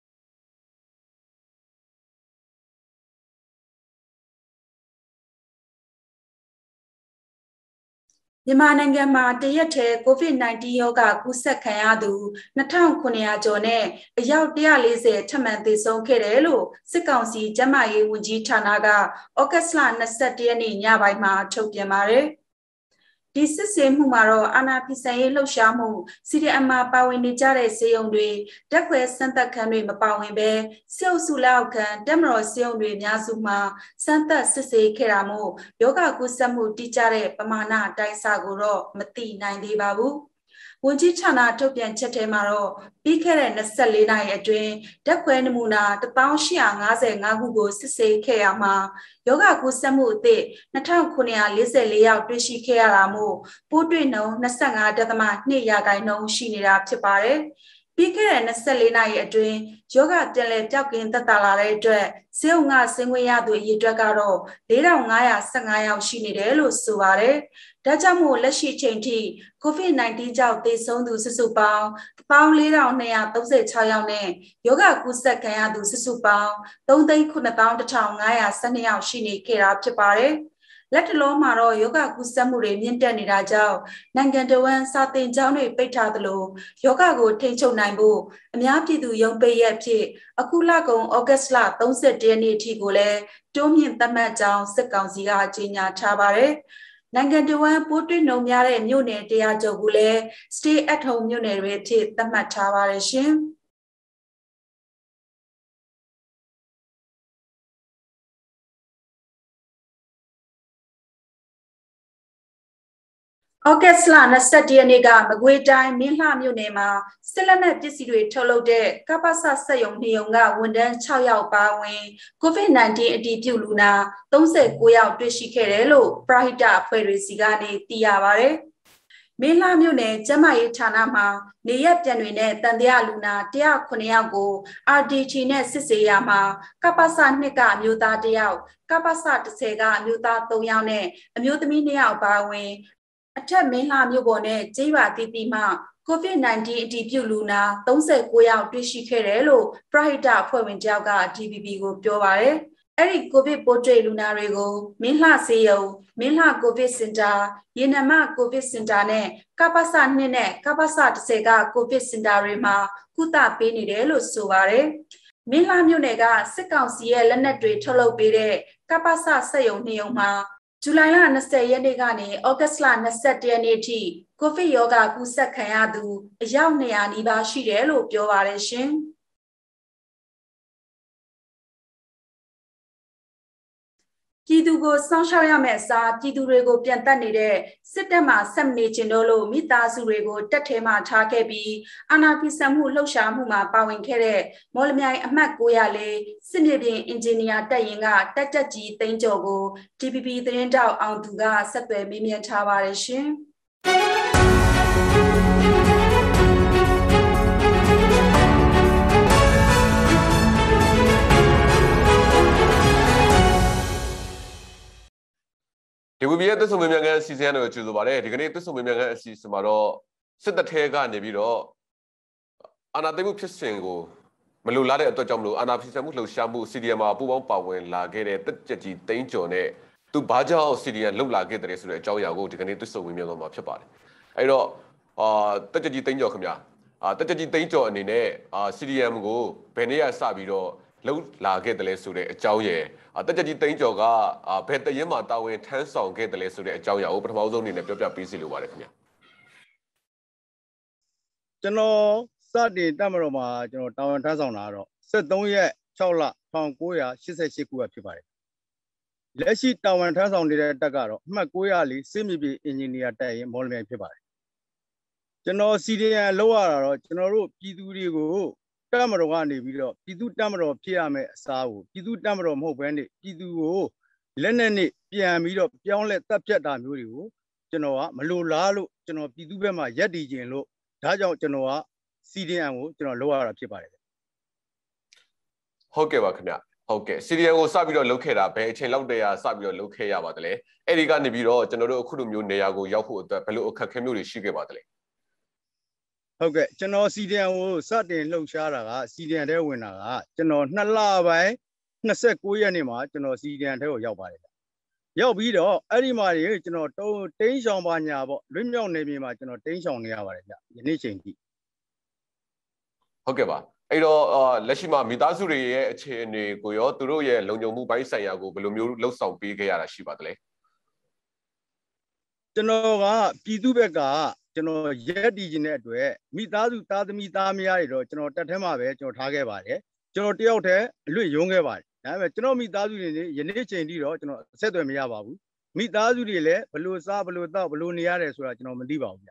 မြန်မာနိုင်ငံမှာတရက်ထဲကိုဗစ် ၁၉ ရောဂါကူးစက်ခံရသူ၂ထောင်၇ရာကျော်နဲ့အယောက်၁၄၀ထပ်မံသေဆုံးခဲ့တယ်လို့စစ်ကောင်စီကျန်းမာရေးဝန်ကြီးဌာနကဩဂတ်စ်လ၂၁ရက်နေ့ညပိုင်းမှာထုတ်ပြန်ပါတယ်။ဒီစစ်ဆေးမှုမှာတော့အာဏာဖီဆန်ရေးလှုပ်ရှားမှု စီဒီအမ် မှာပါဝင်နေကြတဲ့စေယုံတွေတက်ခွဲစမ်းသပ်ခန်းတွေမပါဝင်ပဲစေအုပ်စုလက်အောက်ခံတက်မတော်စေယုံတွေအများစုမှာစမ်းသပ်စစ်ဆေးခဲ့တာမို့ယောဂကူးစက်မှုတိကျတဲ့ပမာဏအတိုင်းအဆကိုတော့မသိနိုင်သေးပါဘူး။ဝန်ကြီးဌာနထုတ်ပြန်ချက်ထဲမှာတော့ပြီးခဲ့တဲ့၂၄နာရီအတွင်းဓာတ်ခွဲနမူနာ၁၈၅၅ခုကိုစစ်ဆေးခဲ့ရမှာယောဂကူးစက်မှုအသစ်၂ထောင်၇၄၄ယောက်တွေ့ရှိခဲ့ရတာမို့ပိုးတွေ့နှုန်း၂၅.၂ရာခိုင်နှုန်းရှိနေတာဖြစ်ပါတယ်။ပြီးခဲ့တဲ့၂၄နာရီအတွင်းယောဂပြန်လည်ပြောက်ကင်းသက်သာလာတဲ့အတွက်စေုံငါဆင်းခွင့်ရသူအရေအတွက်ကတော့၄ထောင်၅ရာ၁၅ယောက်ရှိနေတယ်လို့ဆိုပါတယ်။ဒါကြောင့်မို့လက်ရှိချိန်ထိကိုဗစ် ၁၉ ကြောင့်သေဆုံးသူစုစုပေါင်း၁၄၂၃၆ယောက်နဲ့ယောဂကူးစက်ခံရသူစုစုပေါင်း၃၇၁၅၁၂ယောက်ရှိနေခဲ့တာဖြစ်ပါတယ်။လက်တလုံးမှာတော့ယောဂကူးစက်မှုတွေမြင့်တက်နေတာကြောင့်နိုင်ငံတော်ဝန်စာတင်ကျောင်းတွေပိတ်ထားသလိုယောဂကိုထိန်းချုပ်နိုင်ဖို့အများပြည်သူရုံးပိတ်ရက်ဖြစ်အခုလကုန်ဩဂတ်စ်လ၃၁ရက်နေ့အထိကိုလည်းတိုးမြင့်သတ်မှတ်ကြောင်းစစ်ကောင်စီကကြေညာထားပါတယ်။နိုင်ငံတော်ဝန်ပိုးတွေ့နှုန်းများတဲ့မြို့နယ်တရာကျော်ကိုလည်း stay at home မြို့နယ်တွေအဖြစ်သတ်မှတ်ထားပါတယ်ရှင်။ August လtwentyရက်နေ့ကမကွေးတိုင်းမင်းလှမြို့နယ်မှာစစ်လက်နက်ပစ္စည်းတွေထုတ်လုပ်တဲ့ကပ္ပစစက်ရုံနှစ်ရုံကဝန်ထမ်းsixယောက်ပါဝင် COVID nineteen အတည်ပြုလူနာthirty-nineယောက်တွေ့ရှိခဲ့တယ်လို့ပရဟိတအဖွဲ့တွေစီကနေသိရပါတယ်။မင်းလှမြို့နယ်ကျန်းမာရေးဌာနမှာနေရက်ပြန်တွေနဲ့တန်တရားလူနာone oh sevenယောက်ကို R D T နဲ့စစ်ဆေးရမှာကပ္ပစtwoကအမျိုးသားoneယောက်ကပ္ပစtenကအမျိုးသားthreeယောက်နဲ့အမျိုးသမီးtwoယောက်ပါဝင်အထက်မင်းလှမြို့ပေါ်နဲ့ကျေးရွာတည်တည်မှ COVID nineteen အတည်ပြုလူနာthirty-nineယောက်တွေ့ရှိခဲ့တယ်လို့ပရဟိတအဖွဲ့ဝင်တယောက်က D B B ကိုပြောပါတယ်။အဲ့ဒီ COVID ပိုးတွေ့လူနာတွေကိုမင်းလှဆေးရုံမင်းလှ COVID Center ရေနံမ COVID Center နဲ့ကပ္ပစtwoနဲ့ကပ္ပစtenက COVID Center တွေမှာကုသပေးနေတယ်လို့ဆိုပါတယ်။မင်းလှမြို့နယ်ကစစ်ကောင်စီရဲ့လက်နက်တွေထုတ်လုပ်ပေးတဲ့ကပ္ပစစက်ရုံနှစ်ရုံမှာဇူလိုင်လtwentyရက်နေ့ကနေဩဂတ်လtwenty-oneရက်နေ့ထိကိုဗစ်ရောဂါကူးစက်ခံရသူအယောက်two hundredနီးပါးရှိတယ်လို့ပြောပါတယ်ရှင်။ပြည်သူကိုစောင့်ရှောက်ရမယ့်အစားပြည်သူတွေကိုပြန်တက်နေတဲ့စစ်တပ်မှဆက်မနေချင်တော့လို့မိသားစုတွေကိုတက်ထဲမှထားခဲ့ပြီးအာဏာဖီဆန်မှုလှုပ်ရှားမှုမှာပါဝင်ခဲ့တဲ့မော်လမြိုင်အမှတ်nine oh fourစစ်မြေပြင်အင်ဂျင်နီယာတပ်ရင်ကတက်တက်ကြီးသိန်းကျော်ကို D B B သတင်းတောက်အောင်သူကဆက်သွယ်မေးမြန်းထားပါတယ်ရှင်။ဒီဝီဘီရဲ့သွတ်ဆုံမြင်မြန်ကအစီအစဉ်တွေကိုကြိုဆိုပါတယ်ဒီကနေ့သွတ်ဆုံမြင်မြန်ကအစီအစဉ်မှာတော့စစ်တပ်ထဲကနေပြီးတော့အာဏာသိမ်းမှုဖြစ်စဉ်ကိုမလိုလားတဲ့အတွက်ကြောင့်မလို့အာဏာဖီဆန်မှုလှုပ်ရှားမှု C D M မှာပူးပေါင်းပါဝင်လာခဲ့တဲ့တက်ကြကြီးသိန်းကျော်နဲ့သူဘာကြောင့် C D M လှုပ်လာခဲ့တဲ့ဆိုတဲ့အကြောင်းအရာကိုဒီကနေ့သွတ်ဆုံမြင်မြန်သွားမှာဖြစ်ပါတယ်အဲ့တော့အာတက်ကြကြီးသိန်းကျော်ခင်ဗျာအာတက်ကြကြီးသိန်းကျော်အနေနဲ့အာ C D M ကိုဘယ်နေ့ကစပြီးတော့လှုပ်လာခဲ့တယ်လဲဆိုတဲ့အကြောင်းရယ်တက်ကြကြီးသိန်းကျော်ကဘယ်တရင်မှာတာဝန်ထမ်းဆောင်ခဲ့တယ်လဲဆိုတဲ့အကြောင်းအရာကိုပထမဆုံးအနေနဲ့ပြောပြပေးစီလိုပါတယ်ခင်ဗျာကျွန်တော်စတင်တက်မတော်မှာကျွန်တော်တာဝန်ထမ်းဆောင်တာတော့seventeenရက်sixလnineteen eighty-eightခုကဖြစ်ပါတယ်လက်ရှိတာဝန်ထမ်းဆောင်နေတဲ့တက်ကတော့အမှတ်nine oh fourစစ်မြေပြင်အင်ဂျင်နီယာတပ်ရင်မော်လမြိုင်ဖြစ်ပါတယ်ကျွန်တော် C D M လောက်ရတာတော့ကျွန်တော်တို့ပြည်သူတွေကိုတက်မတော်ကနေပြီးတော့ပြည်သူတက်မတော်ဖြစ်ရမယ်အစားကိုပြည်သူတက်မတော်မဟုတ်ဘဲနဲ့ပြည်သူကိုလက်နက်နဲ့ပြန်ပြီးတော့ပြောင်းလဲတပ်ဖြတ်တာမျိုးတွေကိုကျွန်တော်ကမလိုလားလို့ကျွန်တော်ပြည်သူဘက်မှာရက်တည်ခြင်းလို့ဒါကြောင့်ကျွန်တော်က C D M ကိုကျွန်တော်လောက်ရတာဖြစ်ပါတယ်ဟုတ်ကဲ့ပါခင်ဗျဟုတ်ကဲ့ C D M ကိုစပြီးတော့လုပ်ခဲ့တာဘယ်အချိန်လောက်တည်းကစပြီးတော့လုပ်ခဲ့ရပါသလဲအဲ့ဒီကနေပြီးတော့ကျွန်တော်တို့အခုလိုမျိုးနေရာကိုရောက်ဖို့အတွက်ဘယ်လိုအခက်အခဲမျိုးတွေရှိခဲ့ပါသလဲဟုတ်ကဲ့ကျွန်တော် C D M ကိုစတင်လှုပ်ရှားတာက C D M ထဲဝင်တာကကျွန်တော်twoလပိုင်းtwenty-nineရက်နေ့မှာကျွန်တော် C D M ထဲကိုရောက်ပါတယ်ရောက်ပြီးတော့အဲ့ဒီမှာကျွန်တော်တုံးတင်းဆောင်ပါညာပေါ့လွတ်မြောက်နေပြီမှာကျွန်တော်တင်းဆောင်နေရပါတယ်ဗျယနေ့ချိန်ထိဟုတ်ကဲ့ပါအဲ့တော့လက်ရှိမှာမိသားစုတွေရဲ့အခြေအနေကိုရောသူတို့ရဲ့လုံခြုံမှုပိုင်းဆိုင်ရာကိုဘယ်လိုမျိုးလှုပ်ဆောင်ပေးခဲ့ရတာရှိပါသလဲကျွန်တော်ကပြည်သူဘက်ကကျွန်တော်ရက်တည်ခြင်းတဲ့အတွက်မိသားစုသားသမီးသားမယားတွေတော့ကျွန်တော်တက်ထဲမှာပဲကျွန်တော်ထားခဲ့ပါတယ်ကျွန်တော်တယောက်တည်းအလွတ်ရုံးခဲ့ပါတယ်ဒါပေမဲ့ကျွန်တော်မိသားစုတွေနေယနေ့ချိန်ထိတော့ကျွန်တော်အဆက်အသွယ်မရပါဘူးမိသားစုတွေလည်းဘယ်လိုစားဘယ်လိုတောက်ဘယ်လိုနေရတယ်ဆိုတာကျွန်တော်မသိပါဘူးဗျ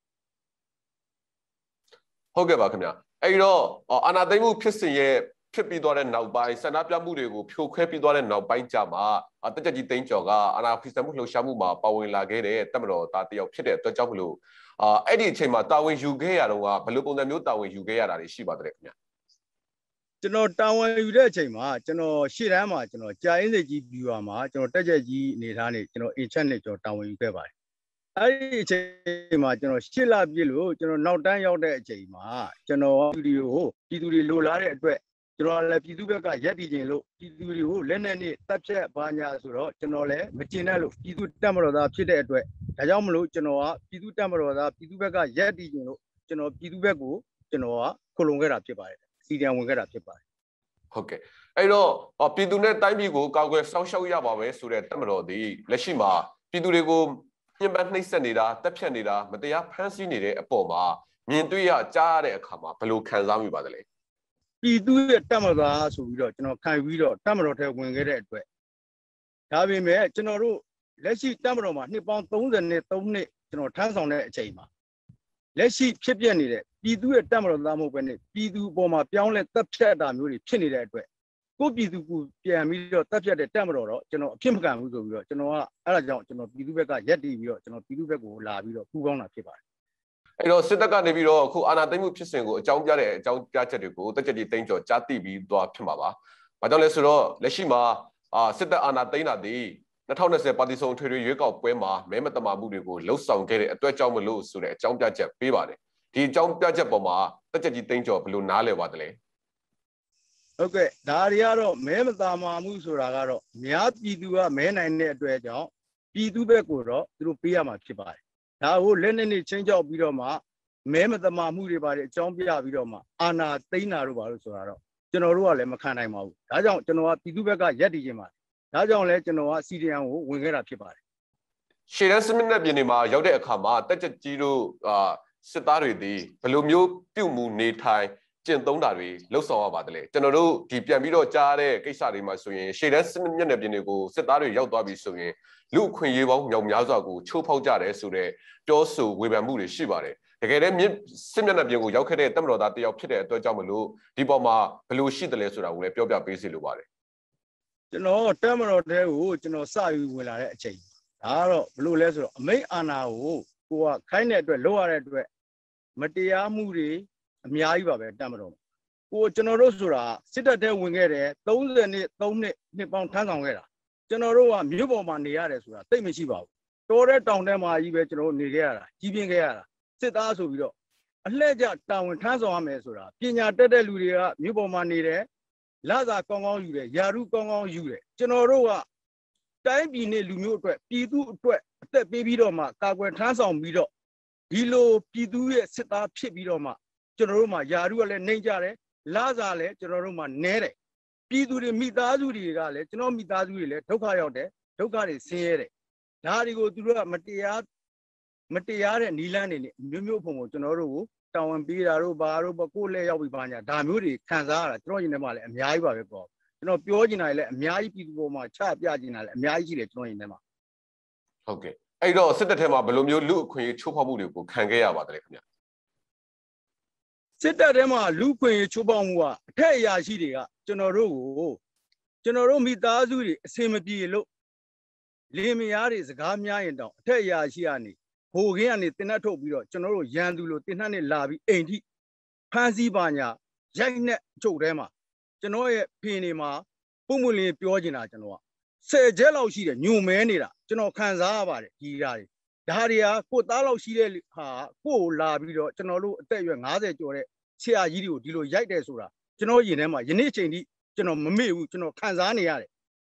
ဟုတ်ကဲ့ပါခင်ဗျအဲ့တော့အာဏာသိမ်းမှုဖြစ်စဉ်ရဲ့ဖြစ်ပြီးသွားတဲ့နောက်ပိုင်းဆန္ဒပြမှုတွေကိုဖြိုခွဲပြီးသွားတဲ့နောက်ပိုင်းကြမှာတက်ကြကြီးသိန်းကျော်ကအာဏာဖီဆန်မှုလှုပ်ရှားမှုမှာပါဝင်လာခဲ့တဲ့တပ်မတော်သားတယောက်ဖြစ်တဲ့အတွက်ကြောင့်မလို့အာအဲ့ဒီအချိန်မှာတာဝန်ယူခဲ့ရတော့ကဘယ်လိုပုံစံမျိုးတာဝန်ယူခဲ့ရတာတွေရှိပါသလဲခင်ဗျကျွန်တော်တာဝန်ယူတဲ့အချိန်မှာကျွန်တော်ရှေ့တန်းမှာကျွန်တော်ကြာအင်းစိတ်ကြီးပြူပါမှာကျွန်တော်တက်ကြကြီးအနေထားနဲ့ကျွန်တော်အင်ချက်နဲ့ကျွန်တော်တာဝန်ယူခဲ့ပါတယ်အဲ့ဒီအချိန်မှာကျွန်တော်ရှစ်လပြည့်လို့ကျွန်တော်နောက်တန်းရောက်တဲ့အချိန်မှာကျွန်တော်ပြည်သူတွေကိုပြည်သူတွေလိုလားတဲ့အတွက်ကျွန်တော်လည်းပြည်သူဘက်ကရက်တည်ခြင်းလို့ပြည်သူတွေကိုလက်နက်နဲ့တပ်ဖြတ်ပါညာဆိုတော့ကျွန်တော်လည်းမကျင်တဲ့လို့ပြည်သူတပ်မတော်သားဖြစ်တဲ့အတွက်ဒါကြောင့်မလို့ကျွန်တော်ကပြည်သူတပ်မတော်သားပြည်သူဘက်ကရက်တည်ခြင်းလို့ကျွန်တော်ပြည်သူဘက်ကိုကျွန်တော်ကခုလုံခဲ့တာဖြစ်ပါတယ်စီဒီအမ်ဝင်ခဲ့တာဖြစ်ပါတယ်ဟုတ်ကဲ့အဲ့တော့ပြည်သူနဲ့တိုင်းပြည်ကိုကာကွယ်စောင့်ရှောက်ရပါမယ်ဆိုတဲ့တပ်မတော်ဒီလက်ရှိမှာပြည်သူတွေကိုညှဉ်းပန်းနှိပ်စက်နေတာတပ်ဖြတ်နေတာမတရားဖမ်းဆီးနေတဲ့အပေါ်မှာမြင်တွေ့ရကြားရတဲ့အခါမှာဘယ်လိုခံစားမိပါသလဲပြည်သူရဲ့တပ်မတော်ဆိုပြီးတော့ကျွန်တော်ခံပြီးတော့တပ်မတော်ထဲဝင်ခဲ့တဲ့အတွက်ဒါပေမဲ့ကျွန်တော်တို့လက်ရှိတပ်မတော်မှာနှစ်ပေါင်းthirty-threeနှစ်ကျွန်ကျွန်တော်ထမ်းဆောင်တဲ့အချိန်မှာလက်ရှိဖြစ်ပြနေတဲ့ပြည်သူရဲ့တပ်မတော်သားမဟုတ်ဘဲနဲ့ပြည်သူအပေါ်မှာပြောင်းလဲတပ်ဖြတ်တာမျိုးတွေဖြစ်နေတဲ့အတွက်ကိုပြည်သူကိုပြန်ပြီးတော့တပ်ဖြတ်တဲ့တပ်မတော်တော့ကျွန်တော်အဖြစ်မကန်ဘူးဆိုပြီးတော့ကျွန်တော်ကအဲ့ဒါကြောင့်ကျွန်တော်ပြည်သူဘက်ကရက်တည်ပြီးတော့ကျွန်တော်ပြည်သူဘက်ကိုလာပြီးတော့ပူးပေါင်းတာဖြစ်ပါတယ်အဲ့တော့စစ်တပ်ကနေပြီးတော့အခုအာဏာသိမ်းမှုဖြစ်စဉ်ကိုအကြောင်းပြတဲ့အကြောင်းပြချက်တွေကိုတက်ကြည်သိမ်းကျော်ကြားသိပြီးသွားဖြစ်မှာပါ။ဘာကြောင့်လဲဆိုတော့လက်ရှိမှာအာစစ်တပ်အာဏာသိမ်းတာဒီ၂၀၂၀ပါတီစုံထွေထွေရွေးကောက်ပွဲမှာမဲမတမာမှုတွေကိုလှုပ်ဆောင်ခဲ့တဲ့အတွက်ကြောင့်မလို့ဆိုတဲ့အကြောင်းပြချက်ပေးပါတယ်။ဒီအကြောင်းပြချက်ပေါ်မှာတက်ကြည်သိမ်းကျော်ဘယ်လိုနားလည်ပါသလဲ။ဟုတ်ကဲ့ဒါတွေကတော့မဲမတမာမှုဆိုတာကတော့များပြည်သူကမဲနိုင်တဲ့အတွက်ကြောင့်ပြည်သူဘက်ကိုတော့သူတို့ပေးရမှာဖြစ်ပါတယ်။ဒါကိုလက်နဲ့နဲ့ချင်းကြောက်ပြီးတော့မှမဲမတမာမှုတွေပါတယ်အကြောင်းပြပြီးတော့မှအာဏာသိမ်းတာတို့ပါလို့ဆိုတာတော့ကျွန်တော်တို့ကလည်းမခံနိုင်ပါဘူး။ဒါကြောင့်ကျွန်တော်ကပြည်သူဘက်ကရက်တည်ခြင်းပါဒါကြောင့်လဲကျွန်တော်ကစီဒီအမ်ကိုဝင်ခဲ့တာဖြစ်ပါတယ်ရှေ့တန်းစမစ်နဲ့ပြည်နေမှာရောက်တဲ့အခါမှာတက်ကြကြီးတို့အာစစ်သားတွေဒီဘယ်လိုမျိုးပြုတ်မှုနေထိုင်ကျင့်သုံးတာတွေလှုပ်ဆောင်ရပါတယ်ကျွန်တော်တို့ဒီပြန်ပြီးတော့ကြားတဲ့ကိစ္စတွေမှာဆိုရင်ရှေ့တန်းစမစ်နဲ့ပြည်နေကိုစစ်သားတွေရောက်သွားပြီဆိုရင်လူအခွင့်အရေးပေါင်းမြောက်များစွာကိုချိုးဖောက်ကြတယ်ဆိုတဲ့ပြောဆိုဝေဖန်မှုတွေရှိပါတယ်တကယ်တည်းစစ်မျက်နှာပြင်ကိုရောက်ခဲ့တဲ့တပ်မတော်သားတယောက်ဖြစ်တဲ့အတွက်ကြောင့်မလို့ဒီပေါ်မှာဘယ်လိုရှိတယ်လဲဆိုတာကိုလည်းပြောပြပေးစီလိုပါတယ်ကျွန်တော်တပ်မတော်တဲကိုကျွန်တော်စယူဝင်လာတဲ့အချိန်ဒါကတော့ဘလို့လဲဆိုတော့အမိတ်အာဏာကိုကိုကခိုင်းတဲ့အတွက်လောက်ရတဲ့အတွက်မတရားမှုတွေအများကြီးပါပဲတပ်မတော်ကိုကျွန်တော်တို့ဆိုတာစစ်တပ်တဲဝင်ခဲ့တယ်သုံးဆယ်နှစ်သုံးနှစ်နှစ်ပေါင်းထမ်းဆောင်ခဲ့တာကျွန်တော်တို့ကမြို့ပေါ်မှာနေရတယ်ဆိုတာသိမရှိပါဘူးတော်တဲ့တောင်ထဲမှာကြီးပဲကျွန်တော်တို့နေခဲ့ရတာကြီးပြင်းခဲ့ရတာစစ်သားဆိုပြီးတော့အလှည့်ကျတာဝန်ထမ်းဆောင်ရမယ်ဆိုတာပညာတတ်တဲ့လူတွေကမြို့ပေါ်မှာနေတယ်လာစာကောင်းကောင်းယူတယ်ယာရုကောင်းကောင်းယူတယ်ကျွန်တော်တို့ကတိုင်းပြည်နဲ့လူမျိုးအတွက်ပြည်သူအတွက်အသက်ပေးပြီးတော့မှကာကွယ်ထမ်းဆောင်ပြီးတော့ဒီလိုပြည်သူရဲ့စစ်သားဖြစ်ပြီးတော့မှကျွန်တော်တို့မှာယာရုကလည်းနှိမ့်ကြတယ်လာစာလည်းကျွန်တော်တို့မှာနဲတယ်ပြည်သူတွေမိသားစုတွေကလည်းကျွန်တော်မိသားစုတွေလည်းဒုက္ခရောက်တယ်ဒုက္ခတွေဆင်းရဲတယ်ဒါတွေကိုသူတို့ကမတရားမတရားတဲ့နီလန်းတွေနဲ့မျိုးမျိုးဖုံကိုကျွန်တော်တို့ကိုတာဝန်ပေးတာတို့ဘာတို့ကိုယ်လက်ရောက်ပြီးပါညာဒါမျိုးတွေခံစားရတာကျွန်တော်ရင်ထဲမှာလည်းအများကြီးပါပဲပေါ့ကျွန်တော်ပြောချင်တာလည်းအများကြီးပြည်သူပေါ်မှာချပြချင်တာလည်းအများကြီးရှိတယ်ကျွန်တော်ရင်ထဲမှာဟုတ်ကဲ့အဲ့တော့စစ်တပ်ထဲမှာဘယ်လိုမျိုးလူအခွင့်အရေးချိုးဖောက်မှုတွေကိုခံခဲ့ရပါသလဲခင်ဗျစစ်တပ်ထဲမှာလူအခွင့်အရေးချိုးဖောက်မှုကအထက်အရာရှိတွေကကျွန်တော်တို့ကိုကျွန်တော်တို့မိသားစုတွေအစင်မပြေလို့လင်းမယားတွေစကားများရင်တောင်အထက်အရာရှိကနေဟိုခင်းကနေတင်နှက်ထုတ်ပြီးတော့ကျွန်တော်တို့ရန်သူလို့တင်နှက်နဲ့လာပြီးအိမ်ထိဖမ်းဆီးပါညာရိုက်နှက်ချုပ်ထဲမှာကျွန်တော်ရဲ့ဖင်တွေမှာပုံမလင်းပြောချင်တာကျွန်တော်ကဆယ်ချက်လောက်ရှိတယ်ညုံမဲနေတာကျွန်တော်ခံစားရပါတယ်ဒီဓာတ်တွေဓာတ်တွေကကိုသားလောက်ရှိတဲ့ဟာကိုကိုလာပြီးတော့ကျွန်တော်တို့အသက်အရွယ်၅၀ကျော်တဲ့ဆရာကြီးတွေကိုဒီလိုရိုက်တယ်ဆိုတာကျွန်တော်ရင်ထဲမှာယနေ့ချိန်ထိကျွန်တော်မမေ့ဘူးကျွန်တော်ခံစားနေရတယ်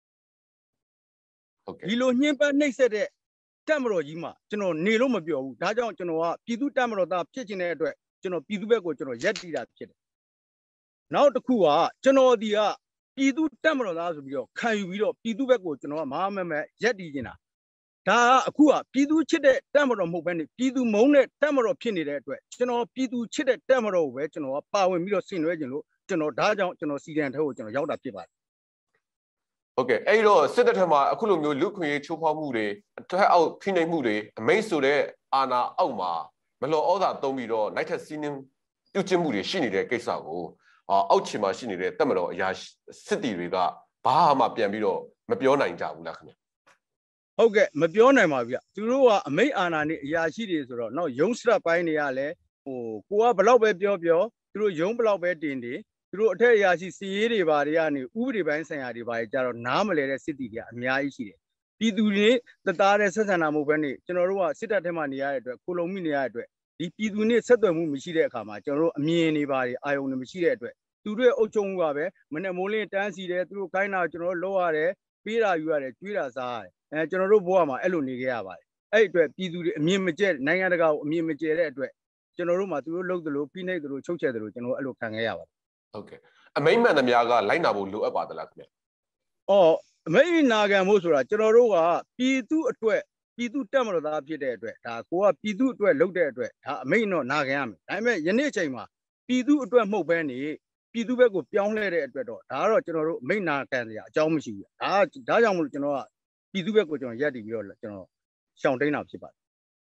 ဟုတ်ကဲ့ဒီလိုညှဉ်းပန်းနှိပ်စက်တဲ့တပ်မတော်ကြီးမှာကျွန်တော်နေလို့မပြောဘူးဒါကြောင့်ကျွန်တော်ကပြည်သူတပ်မတော်သားဖြစ်ခြင်းတဲ့အတွက်ကျွန်တော်ပြည်သူဘက်ကိုကျွန်တော်ရက်တီတာဖြစ်တယ်နောက်တစ်ခုကကျွန်တော်ဒီကပြည်သူတပ်မတော်သားဆိုပြီးတော့ခံယူပြီးတော့ပြည်သူဘက်ကိုကျွန်တော်ကမဟာမမဲရက်တီနေတာဒါကအခုကပြည်သူချစ်တဲ့တပ်မတော်မဟုတ်ဘဲနဲ့ပြည်သူမုန်းတဲ့တပ်မတော်ဖြစ်နေတဲ့အတွက်ကျွန်တော်ပြည်သူချစ်တဲ့တပ်မတော်ကိုပဲကျွန်တော်ကပါဝင်ပြီးတော့ဆင်နွှဲခြင်းလို့ကျွန်တော်ဒါကြောင့်ကျွန်တော်စီဒန်ထဲကိုကျွန်တော်ရောက်တာဖြစ်ပါတယ်ဟုတ်ကဲ့အဲ့တော့စစ်တပ်ထဲမှာအခုလိုမျိုးလူခွင့်ရေးချိုးဖောက်မှုတွေအထက်အောက်ဖိနှိပ်မှုတွေအမိတ်ဆိုတဲ့အာဏာအောက်မှာမလောဩဇာသုံးပြီးတော့နိုင်ထက်စီးနှင်းပြုတ်ကျမှုတွေရှိနေတဲ့ကိစ္စကိုအောက်ခြေမှာရှိနေတဲ့တပ်မတော်အရာစစ်တီတွေကဘာမှပြန်ပြီးတော့မပြောနိုင်ကြဘူးလားခင်ဗျဟုတ်ကဲ့မပြောနိုင်ပါဘူးဗျသူတို့ကအမိတ်အာဏာနဲ့အရာရှိတွေဆိုတော့နောက်ရုံးစရက်ပိုင်းတွေကလည်းဟိုကိုကဘလောက်ပဲပြောပြောသူတို့ရုံးဘလောက်ပဲတင်တင်သူတို့အထက်အရာရှိစီရေးတွေဘာတွေကနေဥပဒေပိုင်းဆိုင်ရာတွေဘာတွေကြတော့နားမလဲတဲ့စစ်တီတွေကအများကြီးရှိတယ်ပြည်သူတွေတသားတဲ့ဆက်ဆံတာမဟုတ်ဘဲနဲ့ကျွန်တော်တို့ကစစ်တပ်ထဲမှာနေရတဲ့အတွက်ကိုလုံမိနေရတဲ့အတွက်ဒီပြည်သူနဲ့ဆက်သွယ်မှုမရှိတဲ့အခါမှာကျွန်တော်တို့အမြင်တွေဘာတွေအာယုံတွေမရှိတဲ့အတွက်သူတို့အုပ်ချုပ်မှုကပဲမနဲ့မိုးလင်းတန်းစီတယ်သူတို့ခိုင်းတာကျွန်တော်တို့လောက်ရတယ်ပေးတာယူရတယ်ကျွေးတာစားရတယ်အဲကျွန်တော်တို့ဘဝမှာအဲ့လိုနေခဲ့ရပါတယ်အဲ့အတွက်ပြည်သူတွေအမြင်မကျဲနိုင်ငံတကာကိုအမြင်မကျဲတဲ့အတွက်ကျွန်တော်တို့မှာသူတို့လှုပ်သလိုဖိနှိပ်သလိုချုပ်ချယ်သလိုကျွန်တော်အဲ့လိုခံခဲ့ရပါတယ်ဟုတ်ကဲ့အမိန့်မှန်သမျှကလိုက်နာဖို့လိုအပ်ပါသလားခင်ဗျအော်အမိန့်နာခံဖို့ဆိုတာကျွန်တော်တို့ကပြည်သူအတွက်ပြည်သူတက်မလို့သားဖြစ်တဲ့အတွက်ဒါကိုကပြည်သူအတွက်လုပ်တဲ့အတွက်ဒါအမိန့်တော့နာခံရမယ်ဒါပေမဲ့ယနေ့အချိန်မှာပြည်သူအတွက်မဟုတ်ဘဲနေပြည်သူဘက်ကိုပြောင်းလဲတဲ့အတွက်တော့ဒါကတော့ကျွန်တော်တို့အမိန့်နာခံစရာအကြောင်းမရှိဘူးဒါဒါကြောင့်မလို့ကျွန်တော်ကပြည်သူဘက်ကိုကျွန်တော်ရက်တည်ပြီးတော့ကျွန်တော်ရှောင်တိန်တာဖြစ်ပါတယ်